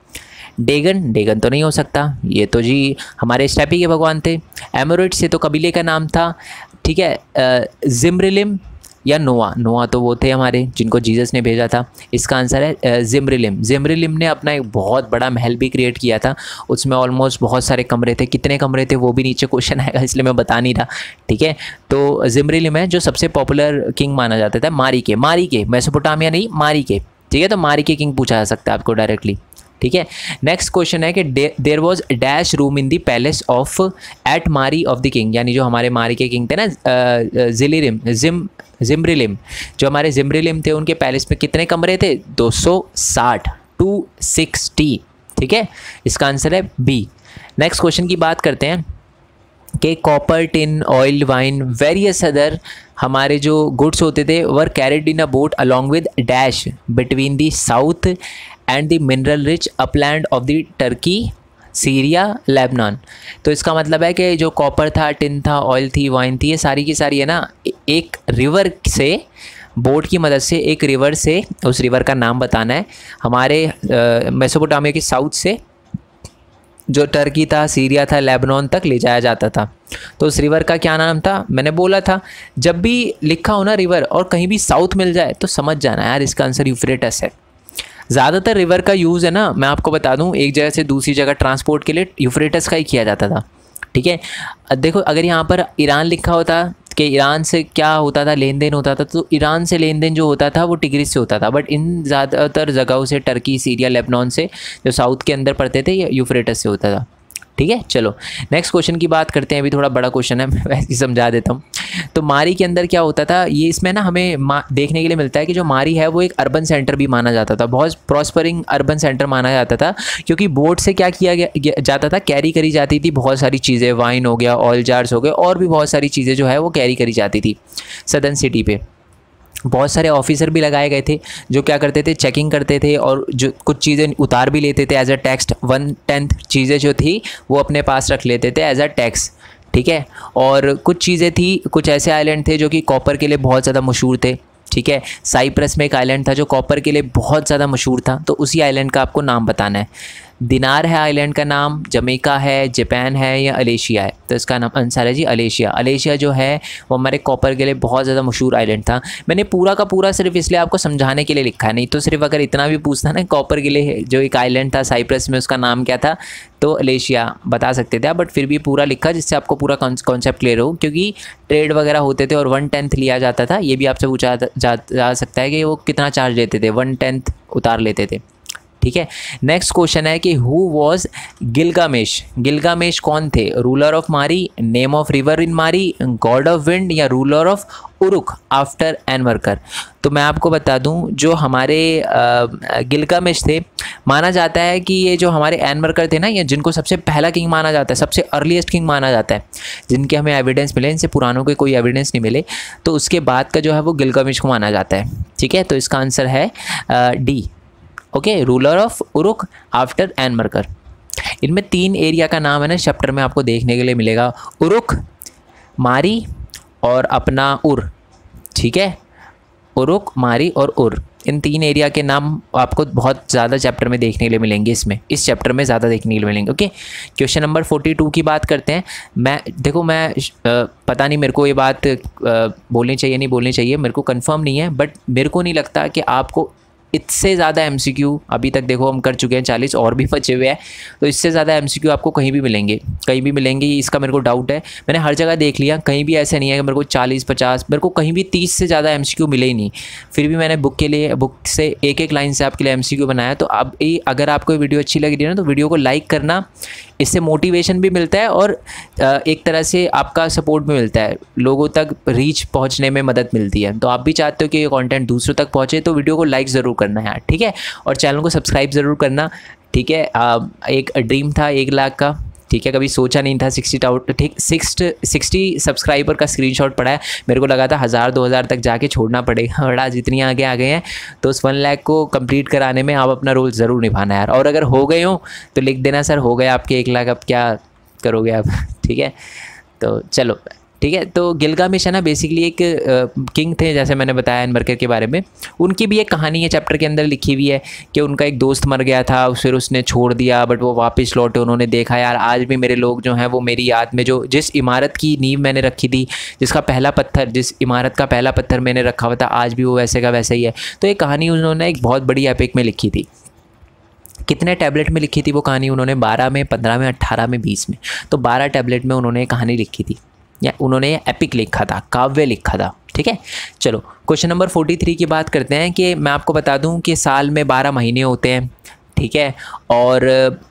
डेगन तो नहीं हो सकता, ये तो जी हमारे स्टेपी के भगवान थे। एमोरिट से तो कबीले का नाम था। ठीक है, जिम्रिलिम या नोआ तो वो थे हमारे जिनको जीसस ने भेजा था। इसका आंसर है जिम्रिलिम ने अपना एक बहुत बड़ा महल भी क्रिएट किया था, उसमें ऑलमोस्ट बहुत सारे कमरे थे। कितने कमरे थे वो भी नीचे क्वेश्चन आएगा, इसलिए मैं बता नहीं रहा। ठीक है, तो जिम्रिलिम है जो सबसे पॉपुलर किंग माना जाता था मारी के, मेसोपोटामिया नहीं, मारी के। ठीक है, तो मारी के किंग पूछा जा सकता है आपको डायरेक्टली। ठीक है, नेक्स्ट क्वेश्चन है कि there was dash room in the palace of at Mari of the king. यानी जो हमारे मारी के किंग थे ना जिम्रिलिम, जो हमारे जिम्रिलिम थे उनके पैलेस में कितने कमरे थे? 260, 260। ठीक है, इसका आंसर है बी। नेक्स्ट क्वेश्चन की बात करते हैं कि copper, tin, oil, wine, various other हमारे जो गुड्स होते थे were carried in a boat along with dash between the south and the mineral rich upland of the Turkey, Syria, Lebanon. तो इसका मतलब है कि जो कॉपर था, टिन था, ऑयल थी, वाइन थी, ये सारी की सारी है ना एक रिवर से, बोट की मदद से एक रिवर से, उस रिवर का नाम बताना है, हमारे मेसोपोटामिया के साउथ से जो टर्की था, सीरिया था, लेबनान तक ले जाया जाता था। तो उस रिवर का क्या नाम था? मैंने बोला था जब भी लिखा हो ना रिवर और कहीं भी साउथ मिल जाए तो समझ जाना यार इसका आंसर यूफ्रेटस है। ज़्यादातर रिवर का यूज़ है ना, मैं आपको बता दूं, एक जगह से दूसरी जगह ट्रांसपोर्ट के लिए यूफ्रेटस का ही किया जाता था। ठीक है, देखो अगर यहाँ पर ईरान लिखा होता कि ईरान से क्या होता था, लेन देन होता था, तो ईरान से लेन देन जो होता था वो टिग्रिस से होता था। बट इन ज़्यादातर जगहों से, टर्की, सीरिया, लेबनान से, जो साउथ के अंदर पड़ते थे, ये यूफ्रेटस से होता था। ठीक है, चलो नेक्स्ट क्वेश्चन की बात करते हैं। अभी थोड़ा बड़ा क्वेश्चन है, मैं वैसे ही समझा देता हूँ। तो मारी के अंदर क्या होता था, ये इसमें ना हमें देखने के लिए मिलता है कि जो मारी है वो एक अर्बन सेंटर भी माना जाता था, बहुत प्रॉस्परिंग अर्बन सेंटर माना जाता था, क्योंकि बोट से क्या किया जाता था, कैरी करी जाती थी बहुत सारी चीज़ें, वाइन हो गया, ऑयल जार्स हो गए, और भी बहुत सारी चीज़ें जो है वो कैरी करी जाती थी सदर्न सिटी पे। बहुत सारे ऑफिसर भी लगाए गए थे जो क्या करते थे, चेकिंग करते थे, और जो कुछ चीज़ें उतार भी लेते थे एज अ टैक्स। 1/10 चीज़ें जो थी वो अपने पास रख लेते थे एज अ टैक्स। ठीक है, और कुछ चीज़ें थी, कुछ ऐसे आइलैंड थे जो कि कॉपर के लिए बहुत ज़्यादा मशहूर थे। ठीक है, साइप्रस में एक आइलैंड था जो कॉपर के लिए बहुत ज़्यादा मशहूर था, तो उसी आइलैंड का आपको नाम बताना है। दिनार है आइलैंड का नाम, जमैका है, जापान है, या अलेशिया है? तो इसका नाम आंसर है जी अलेशिया। अलेशिया जो है वो हमारे कॉपर के लिए बहुत ज़्यादा मशहूर आइलैंड था। मैंने पूरा का पूरा सिर्फ इसलिए आपको समझाने के लिए लिखा है, नहीं तो सिर्फ अगर इतना भी पूछना ना कॉपर के लिए जो एक आइलैंड था साइप्रस में, उसका नाम क्या था, तो अलेशिया बता सकते थे आप, बट फिर भी पूरा लिखा जिससे आपको पूरा कॉन्सेप्ट क्लियर हो, क्योंकि ट्रेड वगैरह होते थे और 1/10 लिया जाता था। ये भी आपसे पूछा जा सकता है कि वो कितना चार्ज लेते थे, 1/10 उतार लेते थे। ठीक है, नेक्स्ट क्वेश्चन है कि हु वॉज गिलगामेश। गिलगामेश कौन थे? Ruler of Mari, name of river in Mari, god of wind, या ruler of Uruk after Enmerkar. तो मैं आपको बता दूं जो हमारे गिलगामेश थे माना जाता है कि ये जो हमारे एनमरकर थे ना, ये जिनको सबसे पहला किंग माना जाता है, सबसे अर्लीस्ट किंग माना जाता है, जिनके हमें एविडेंस मिले, इनसे पुरानों के कोई एविडेंस नहीं मिले, तो उसके बाद का जो है वो गिलगामेश को माना जाता है। ठीक है, तो इसका आंसर है D. Okay, ruler of Uruk after Enmerkar. इनमें 3 एरिया का नाम है ना चैप्टर में आपको देखने के लिए मिलेगा, उरुक, मारी और अपना उर। ठीक है, उरुक, मारी और उर, इन 3 एरिया के नाम आपको बहुत ज़्यादा चैप्टर में देखने के लिए मिलेंगे, इस चैप्टर में ज़्यादा देखने के लिए मिलेंगे। ओके, क्वेश्चन नंबर 42 की बात करते हैं। मैं पता नहीं मेरे को ये बात बोलनी चाहिए नहीं बोलनी चाहिए, मेरे को कंफर्म नहीं है, बट मेरे को नहीं लगता कि आपको इससे ज़्यादा MCQ अभी तक देखो हम कर चुके हैं 40 और भी बचे हुए हैं, तो इससे ज़्यादा MCQ आपको कहीं भी मिलेंगे, इसका मेरे को डाउट है। मैंने हर जगह देख लिया, कहीं भी ऐसा नहीं है कि मेरे को 40-50, मेरे को कहीं भी 30 से ज़्यादा MCQ मिले ही नहीं। फिर भी मैंने बुक से एक लाइन से आपके लिए MCQ बनाया। तो अब अगर आपको वीडियो अच्छी लग रही है ना, तो वीडियो को लाइक करना, इससे मोटिवेशन भी मिलता है और एक तरह से आपका सपोर्ट भी मिलता है, लोगों तक रीच पहुंचने में मदद मिलती है। तो आप भी चाहते हो कि ये कंटेंट दूसरों तक पहुंचे, तो वीडियो को लाइक ज़रूर करना है, ठीक है, और चैनल को सब्सक्राइब ज़रूर करना। ठीक है, एक ड्रीम था 1 लाख का, ठीक है, कभी सोचा नहीं था 60 सब्सक्राइबर का स्क्रीनशॉट पड़ा है, मेरे को लगा था 1000-2000 तक जाके छोड़ना पड़ेगा, बड़ा जितनी आगे आ गए हैं। तो उस 1 लाख को कंप्लीट कराने में आप अपना रोल ज़रूर निभाना यार, और अगर हो गए हो तो लिख देना सर हो गए आपके 1 लाख, अब क्या करोगे आप। ठीक है, तो चलो ठीक है। तो गिलगामेश है ना बेसिकली एक किंग थे, जैसे मैंने बताया एनमरकर के बारे में। उनकी भी एक कहानी है चैप्टर के अंदर लिखी हुई है कि उनका एक दोस्त मर गया था, फिर उसने छोड़ दिया, बट वो वापस लौटे, उन्होंने देखा यार आज भी मेरे लोग जो हैं वो मेरी याद में, जो जिस इमारत की नींव मैंने रखी थी, जिस इमारत का पहला पत्थर मैंने रखा हुआ था, आज भी वो वैसे का वैसा ही है। तो ये कहानी उन्होंने एक बहुत बड़ी एपिक में लिखी थी। कितने टैबलेट में लिखी थी वो कहानी उन्होंने? 12 में, 15 में, 18 में, 20 में। तो 12 टैबलेट में उन्होंने कहानी लिखी थी, या उन्होंने एपिक लिखा था, काव्य लिखा था। ठीक है, चलो क्वेश्चन नंबर 43 की बात करते हैं। कि मैं आपको बता दूं कि साल में 12 महीने होते हैं, ठीक है, और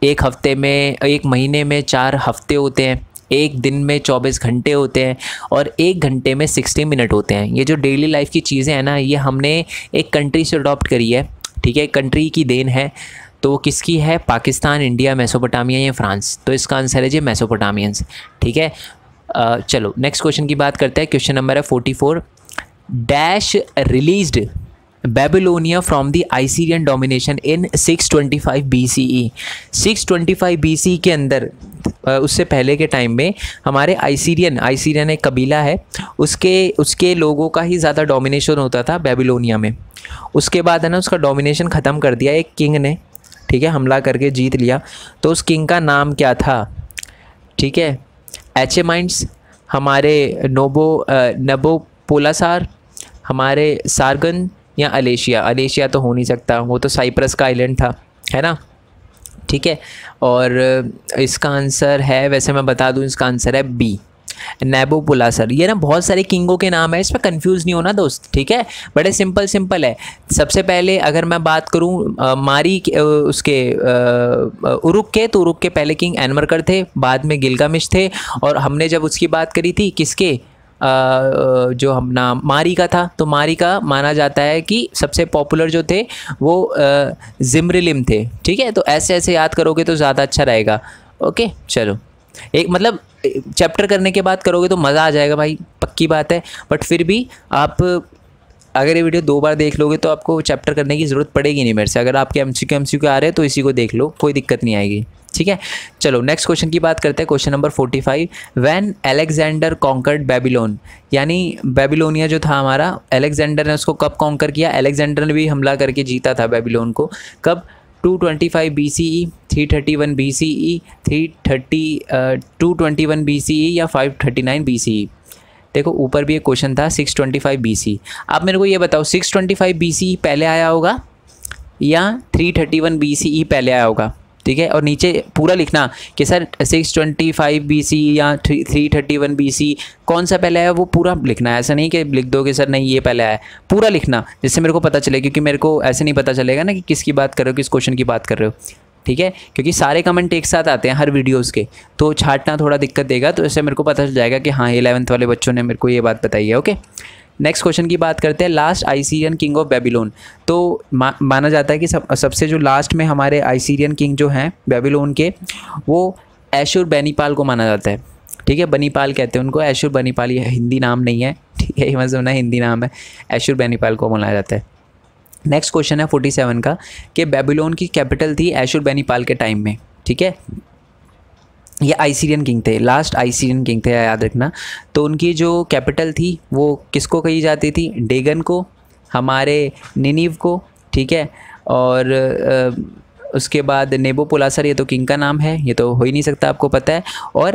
एक महीने में 4 हफ्ते होते हैं, एक दिन में 24 घंटे होते हैं, और 1 घंटे में 60 मिनट होते हैं। ये जो डेली लाइफ की चीज़ें हैं ना, ये हमने एक कंट्री से अडॉप्ट करी है, ठीक है, कंट्री की देन है। तो किसकी है? पाकिस्तान, इंडिया, मेसोपोटामिया या फ्रांस? तो इसका आंसर है जी मेसोपोटामियंस। ठीक है, चलो नेक्स्ट क्वेश्चन की बात करते हैं। क्वेश्चन नंबर है 44। Dash released Babylonia from the Assyrian domination in 625 BCE। 625 BC के अंदर, उससे पहले के टाइम में हमारे आइसीरियन एक कबीला है, उसके लोगों का ही ज़्यादा डोमिनेशन होता था बेबीलोनिया में। उसके बाद है ना उसका डोमिनेशन ख़त्म कर दिया एक किंग ने, ठीक है, हमला करके जीत लिया। तो उस किंग का नाम क्या था? ठीक है, एचेमाइट्स, हमारे नबोपोलासार, हमारे सारगन, या अलेशिया तो हो नहीं सकता, वो तो साइप्रस का आइलैंड था, है ना। ठीक है, और इसका आंसर है, वैसे मैं बता दूं, इसका आंसर है बी, नेबोपोलासर। ये ना बहुत सारे किंगों के नाम है, इस पर कंफ्यूज नहीं होना दोस्त, ठीक है, बड़े सिंपल है। सबसे पहले अगर मैं बात करूं उरुक के, तो उरुक के पहले किंग एनमरकर थे, बाद में गिलगामेश थे, और हमने जब उसकी बात करी थी किसके, जो हम नाम मारी का था, तो मारी का माना जाता है कि सबसे पॉपुलर जो थे वो जिम्रिलिम थे। ठीक है, तो ऐसे याद करोगे तो ज़्यादा अच्छा रहेगा। ओके, चलो एक मतलब चैप्टर करने के बाद करोगे तो मज़ा आ जाएगा भाई, पक्की बात है। बट फिर भी आप अगर ये वीडियो 2 बार देख लोगे तो आपको चैप्टर करने की ज़रूरत पड़ेगी नहीं मेरे से। अगर आपके MCQ आ रहे हैं तो इसी को देख लो, कोई दिक्कत नहीं आएगी। ठीक है, चलो नेक्स्ट क्वेश्चन की बात करते हैं। Question number 45। When Alexander conquered Babylon, यानी बेबीलोनिया जो था हमारा, अलेक्जेंडर ने उसको कब कॉन्कर किया? अलेक्जेंडर ने भी हमला करके जीता था बेबीलोन को। कब? 225 BCE, 331 BCE, 221 BCE या 539 BCE? देखो ऊपर भी एक क्वेश्चन था 625 BC। आप मेरे को ये बताओ 625 BCE पहले आया होगा या 331 BCE पहले आया होगा? ठीक है, और नीचे पूरा लिखना कि सर 625 BC या 331 BC कौन सा पहले आया, वो पूरा लिखना है। ऐसा नहीं कि लिख दो कि सर नहीं ये पहले आया, पूरा लिखना, जिससे मेरे को पता चले, क्योंकि मेरे को ऐसे नहीं पता चलेगा ना कि किसकी बात कर रहे हो, किस क्वेश्चन की बात कर रहे हो। ठीक है, क्योंकि सारे कमेंट एक साथ आते हैं हर वीडियोज़ के, तो छांटना थोड़ा दिक्कत देगा। तो इससे मेरे को पता चल जाएगा कि हाँ 11th वाले बच्चों ने मेरे को ये बात बताई है। ओके, नेक्स्ट क्वेश्चन की बात करते हैं, last Assyrian king of Babylon. तो माना जाता है कि सबसे जो लास्ट में हमारे आइसीरियन किंग जो हैं बेबीलोन के, वो एशुर बेनीपाल को माना जाता है। ठीक है, बनीपाल कहते हैं उनको, एशुर बनीपाल, ये हिंदी नाम नहीं है, ठीक है, ये मतलब ना हिंदी नाम है, एशुर बेनीपाल को बोला जाता है। नेक्स्ट क्वेश्चन है 47 का कि बेबीलोन की कैपिटल थी एशुर बेनीपाल के टाइम में। ठीक है, ये आइसीरियन किंग थे, लास्ट आइसीरियन किंग थे, याद रखना। तो उनकी जो कैपिटल थी वो किसको कही जाती थी? डेगन को, हमारे निनीव को, ठीक है, और उसके बाद नेबोपोलासर, ये तो किंग का नाम है, ये तो हो ही नहीं सकता, आपको पता है, और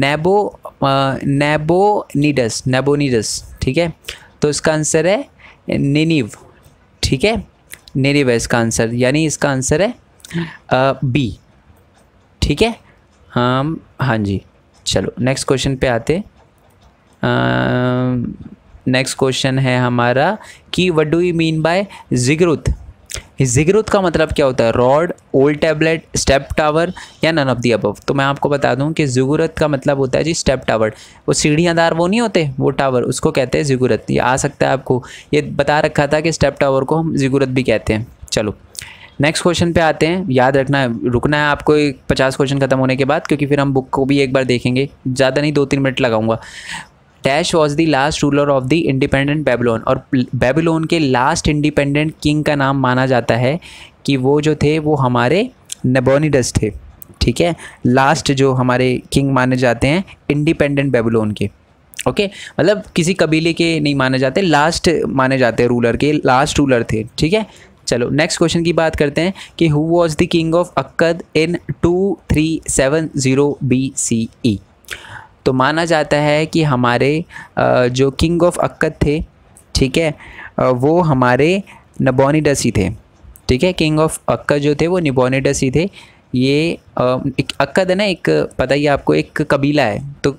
नेबोनीडस, ठीक है। तो इसका आंसर है निनीव, ठीक है, निनीव है इसका आंसर, यानी इसका आंसर है बी, ठीक है। हाँ जी, चलो नेक्स्ट क्वेश्चन पे आते। नेक्स्ट क्वेश्चन है हमारा कि what do you mean by ziggurat? Ziggurat का मतलब क्या होता है? Rod, old tablet, step tower या नन ऑफ दी अबव? तो मैं आपको बता दूं कि जिगुरत का मतलब होता है जी स्टेप टावर, वो सीढ़ियाँदार वो नहीं होते, वो टावर, उसको कहते हैं जिगुरत। ये आ सकता है आपको, ये बता रखा था कि स्टेप टावर को हम जिगुरत भी कहते हैं। चलो नेक्स्ट क्वेश्चन पे आते हैं। याद रखना, रुकना है आपको 50 क्वेश्चन खत्म होने के बाद, क्योंकि फिर हम बुक को भी एक बार देखेंगे, ज़्यादा नहीं 2-3 मिनट लगाऊंगा। Dash was the last ruler of the independent Babylon, और बेबीलोन के लास्ट इंडिपेंडेंट किंग का नाम माना जाता है कि वो जो थे वो हमारे नबोनिडस थे। ठीक है, लास्ट जो हमारे किंग माने जाते हैं इंडिपेंडेंट बेबीलोन के। ओके, मतलब किसी कबीले के नहीं माने जाते, लास्ट माने जाते हैं, रूलर के लास्ट रूलर थे। ठीक है, चलो नेक्स्ट क्वेश्चन की बात करते हैं कि who was the king of Akkad in 2370 BCE? तो माना जाता है कि हमारे जो किंग ऑफ अक्कद थे, ठीक है, वो हमारे नबोनिडस ही थे। ठीक है, किंग ऑफ अक्कद जो थे वो नबोनिडस ही थे। ये अक्कद है ना, एक पता ही आपको, एक कबीला है। तो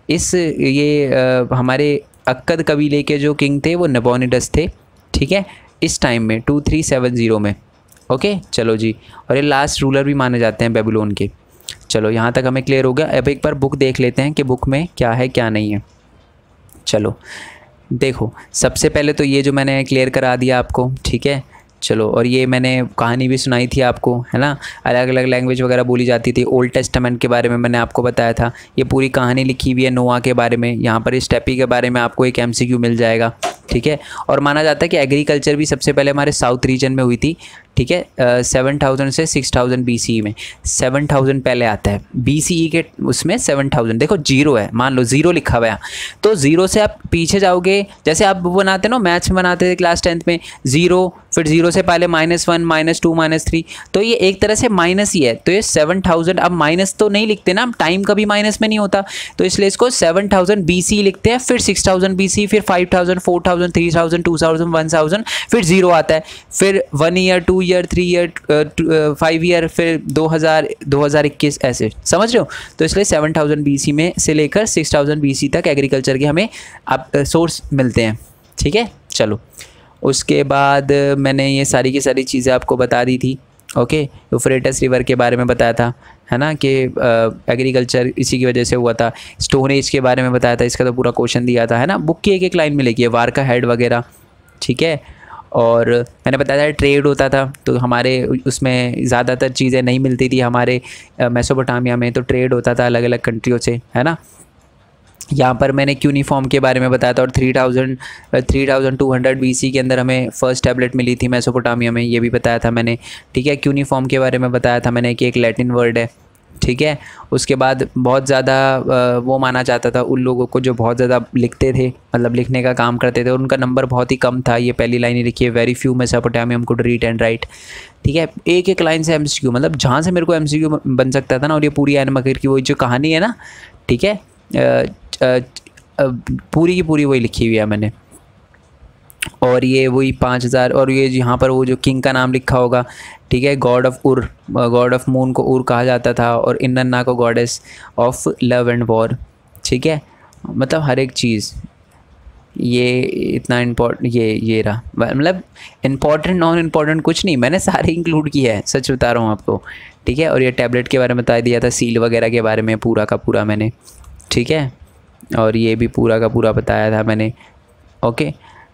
हमारे अक्कद कबीले के जो किंग थे वो नबोनिडस थे। ठीक है, इस टाइम में 2370 में। ओके, चलो जी, और ये लास्ट रूलर भी माने जाते हैं बेबीलोन के। चलो यहाँ तक हमें क्लियर हो गया। अब एक बार बुक देख लेते हैं कि बुक में क्या है क्या नहीं है। चलो देखो, सबसे पहले तो ये जो मैंने क्लियर करा दिया आपको, ठीक है। चलो, और ये मैंने कहानी भी सुनाई थी आपको, है ना, अलग अलग लैंग्वेज वगैरह बोली जाती थी। ओल्ड टेस्टामेंट के बारे में मैंने आपको बताया था, ये पूरी कहानी लिखी हुई है नोआ के बारे में। यहाँ पर स्टेपी के बारे में आपको एक MCQ मिल जाएगा। ठीक है, और माना जाता है कि एग्रीकल्चर भी सबसे पहले हमारे साउथ रीजन में हुई थी। ठीक है, 7000 से 6000 BCE में। 7000 पहले आता है, BCE के उसमें 7000। देखो जीरो है, मान लो जीरो लिखा हुआ है, तो जीरो से आप पीछे जाओगे, जैसे आप बनाते ना, मैथ्स में बनाते थे क्लास 10th में, जीरो, फिर जीरो से पहले -1, -2, -3, तो ये एक तरह से माइनस ही है। तो ये 7000, अब माइनस तो नहीं लिखते ना, टाइम कभी माइनस में नहीं होता, तो इसलिए इसको 7000 BCE लिखते हैं। फिर 6000 BCE, फिर 5000, 4000, 3000, 2000, 1000, फिर जीरो आता है, फिर 1 ईयर, 2 ईयर, 3 ईयर, 5 ईयर, फिर 2000, 2021, ऐसे, समझ रहे हो। तो इसलिए 7000 BC में से लेकर 6000 BC तक एग्रीकल्चर के हमें अब सोर्स मिलते हैं। ठीक है, चलो उसके बाद मैंने ये सारी की सारी चीज़ें आपको बता दी थी। ओके, यूफ्रेटस रिवर के बारे में बताया था, है ना, कि एग्रीकल्चर इसी की वजह से हुआ था। स्टोन एज के बारे में बताया था, इसका तो पूरा क्वेश्चन दिया था, है ना, बुक की एक एक लाइन मिलेगी, वार का हेड वगैरह। ठीक है, और मैंने बताया था ट्रेड होता था, तो हमारे उसमें ज़्यादातर चीज़ें नहीं मिलती थी हमारे मेसोपोटामिया में, तो ट्रेड होता था अलग अलग कंट्रियों से, है ना। यहाँ पर मैंने क्यूनिफॉर्म के बारे में बताया था, और 3200 BC के अंदर हमें फर्स्ट टैबलेट मिली थी मेसोपोटामिया में, ये भी बताया था मैंने। ठीक है, क्यूनिफॉर्म के बारे में बताया था मैंने कि एक लैटिन वर्ड है। ठीक है, उसके बाद बहुत ज़्यादा वो माना जाता था उन लोगों को जो बहुत ज़्यादा लिखते थे, मतलब लिखने का काम करते थे, और उनका नंबर बहुत ही कम था। ये पहली लाइन ही लिखी है, very few Mesopotamian could read and write. ठीक है, एक एक लाइन से MCQ, मतलब जहाँ से मेरे को MCQ बन सकता था ना, और ये पूरी एन मकर की वो जो कहानी है ना, ठीक है, पूरी की पूरी वही लिखी हुई है मैंने। और ये वही 5000, और ये यहाँ पर वो जो किंग का नाम लिखा होगा, ठीक है, god of Ur, god of moon को उर कहा जाता था, और इन्नन्ना को goddess of love and war. ठीक है, मतलब हर एक चीज़ ये इतना इम्पोर्टेंट, ये रहा, मतलब इम्पोर्टेंट नॉन इम्पोर्टेंट कुछ नहीं, मैंने सारे इंक्लूड किया है, सच बता रहा हूँ आपको। ठीक है, और ये टैबलेट के बारे में बता दिया था, सील वगैरह के बारे में पूरा का पूरा मैंने। ठीक है, और ये भी पूरा का पूरा बताया था मैंने। ओके,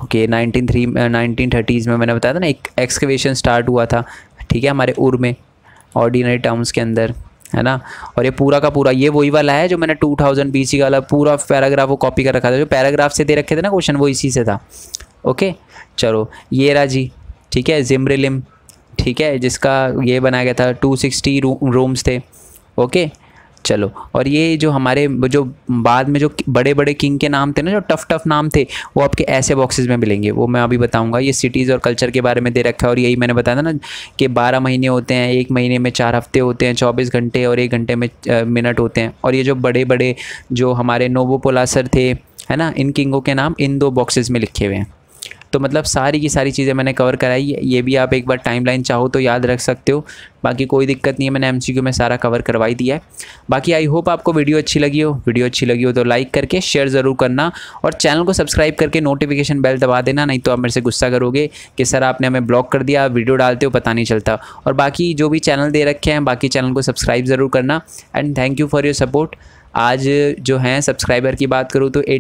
ओके 1930s में मैंने बताया था ना, एक एक्सकवेशन स्टार्ट हुआ था, ठीक है, हमारे उर में, ऑर्डिनरी टाउन्स के अंदर, है ना। और ये पूरा का पूरा ये वही वाला है जो मैंने 2000 BC वाला पूरा पैराग्राफ वो कॉपी कर रखा था, जो पैराग्राफ से दे रखे थे ना क्वेश्चन, वो इसी से था। ओके चलो, ये रहा जी, ठीक है, जिम्ब्रिलिम, ठीक है, जिसका ये बनाया गया था, 260 रूम्स थे। ओके चलो, और ये जो हमारे जो बाद में जो बड़े बड़े किंग के नाम थे ना, जो टफ टफ नाम थे, वो आपके ऐसे बॉक्सेस में मिलेंगे, वो मैं अभी बताऊंगा। ये सिटीज़ और कल्चर के बारे में दे रखा है, और यही मैंने बताया था ना कि 12 महीने होते हैं, 1 महीने में 4 हफ्ते होते हैं, 24 घंटे और 1 घंटे में मिनट होते हैं। और ये जो बड़े बड़े जो हमारे नोबोपोलासर थे, है ना, इन किंगों के नाम इन 2 बॉक्सेस में लिखे हुए हैं। तो मतलब सारी की सारी चीज़ें मैंने कवर कराई है। ये भी आप एक बार टाइमलाइन चाहो तो याद रख सकते हो, बाकी कोई दिक्कत नहीं है, मैंने MCQ में सारा कवर करवाई दिया है। बाकी आई होप आपको वीडियो अच्छी लगी हो। वीडियो अच्छी लगी हो तो लाइक करके शेयर ज़रूर करना, और चैनल को सब्सक्राइब करके नोटिफिकेशन बेल दबा देना, नहीं तो आप मेरे से गुस्सा करोगे कि सर आपने हमें ब्लॉक कर दिया, वीडियो डालते हो पता नहीं चलता। और बाकी जो भी चैनल दे रखे हैं, बाकी चैनल को सब्सक्राइब ज़रूर करना। And thank you for your support. आज जो हैं सब्सक्राइबर की बात करूँ तो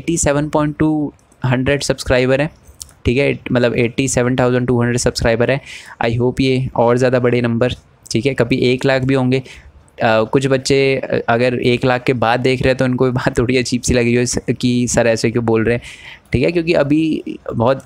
87.200 सब्सक्राइबर हैं, ठीक है, मतलब 87,200 सब्सक्राइबर है। आई होप ये और ज़्यादा बड़े नंबर, ठीक है, कभी 1 लाख भी होंगे। कुछ बच्चे अगर 1 लाख के बाद देख रहे हैं तो उनको भी बात थोड़ी अजीब सी लगी हो कि सर ऐसे क्यों बोल रहे हैं, ठीक है, क्योंकि अभी बहुत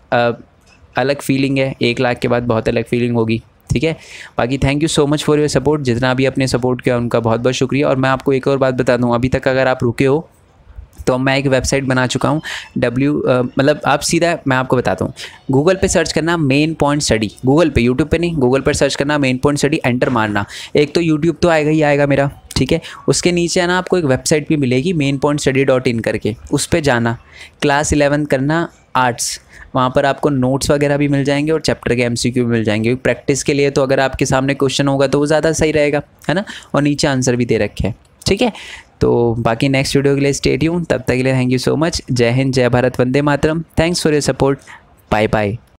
अलग फीलिंग है, 1 लाख के बाद बहुत अलग फीलिंग होगी, ठीक है। बाकी thank you so much for your support, जितना भी अपने सपोर्ट किया उनका बहुत बहुत शुक्रिया। और मैं आपको एक और बात बता दूँ, अभी तक अगर आप रुके हो तो मैं एक वेबसाइट बना चुका हूँ, मतलब आप सीधा, मैं आपको बताता हूँ, गूगल पे सर्च करना मेन पॉइंट स्टडी, गूगल पे, यूट्यूब पे नहीं, गूगल पर सर्च करना मेन पॉइंट स्टडी, एंटर मारना। एक तो यूट्यूब तो आएगा ही आएगा मेरा, ठीक है, उसके नीचे है ना आपको एक वेबसाइट भी मिलेगी mainpointstudy.in करके, उस पर जाना, क्लास 11 करना आर्ट्स, वहाँ पर आपको नोट्स वगैरह भी मिल जाएंगे और चैप्टर के MCQ भी मिल जाएंगे। प्रैक्टिस के लिए तो अगर आपके सामने क्वेश्चन होगा तो वो ज़्यादा सही रहेगा, है ना, और नीचे आंसर भी दे रखे हैं, ठीक है। तो बाकी नेक्स्ट वीडियो के लिए स्टे ट्यून, तब तक के लिए थैंक यू सो मच। जय हिंद, जय भारत, वंदे मातरम। Thanks for your support, bye bye.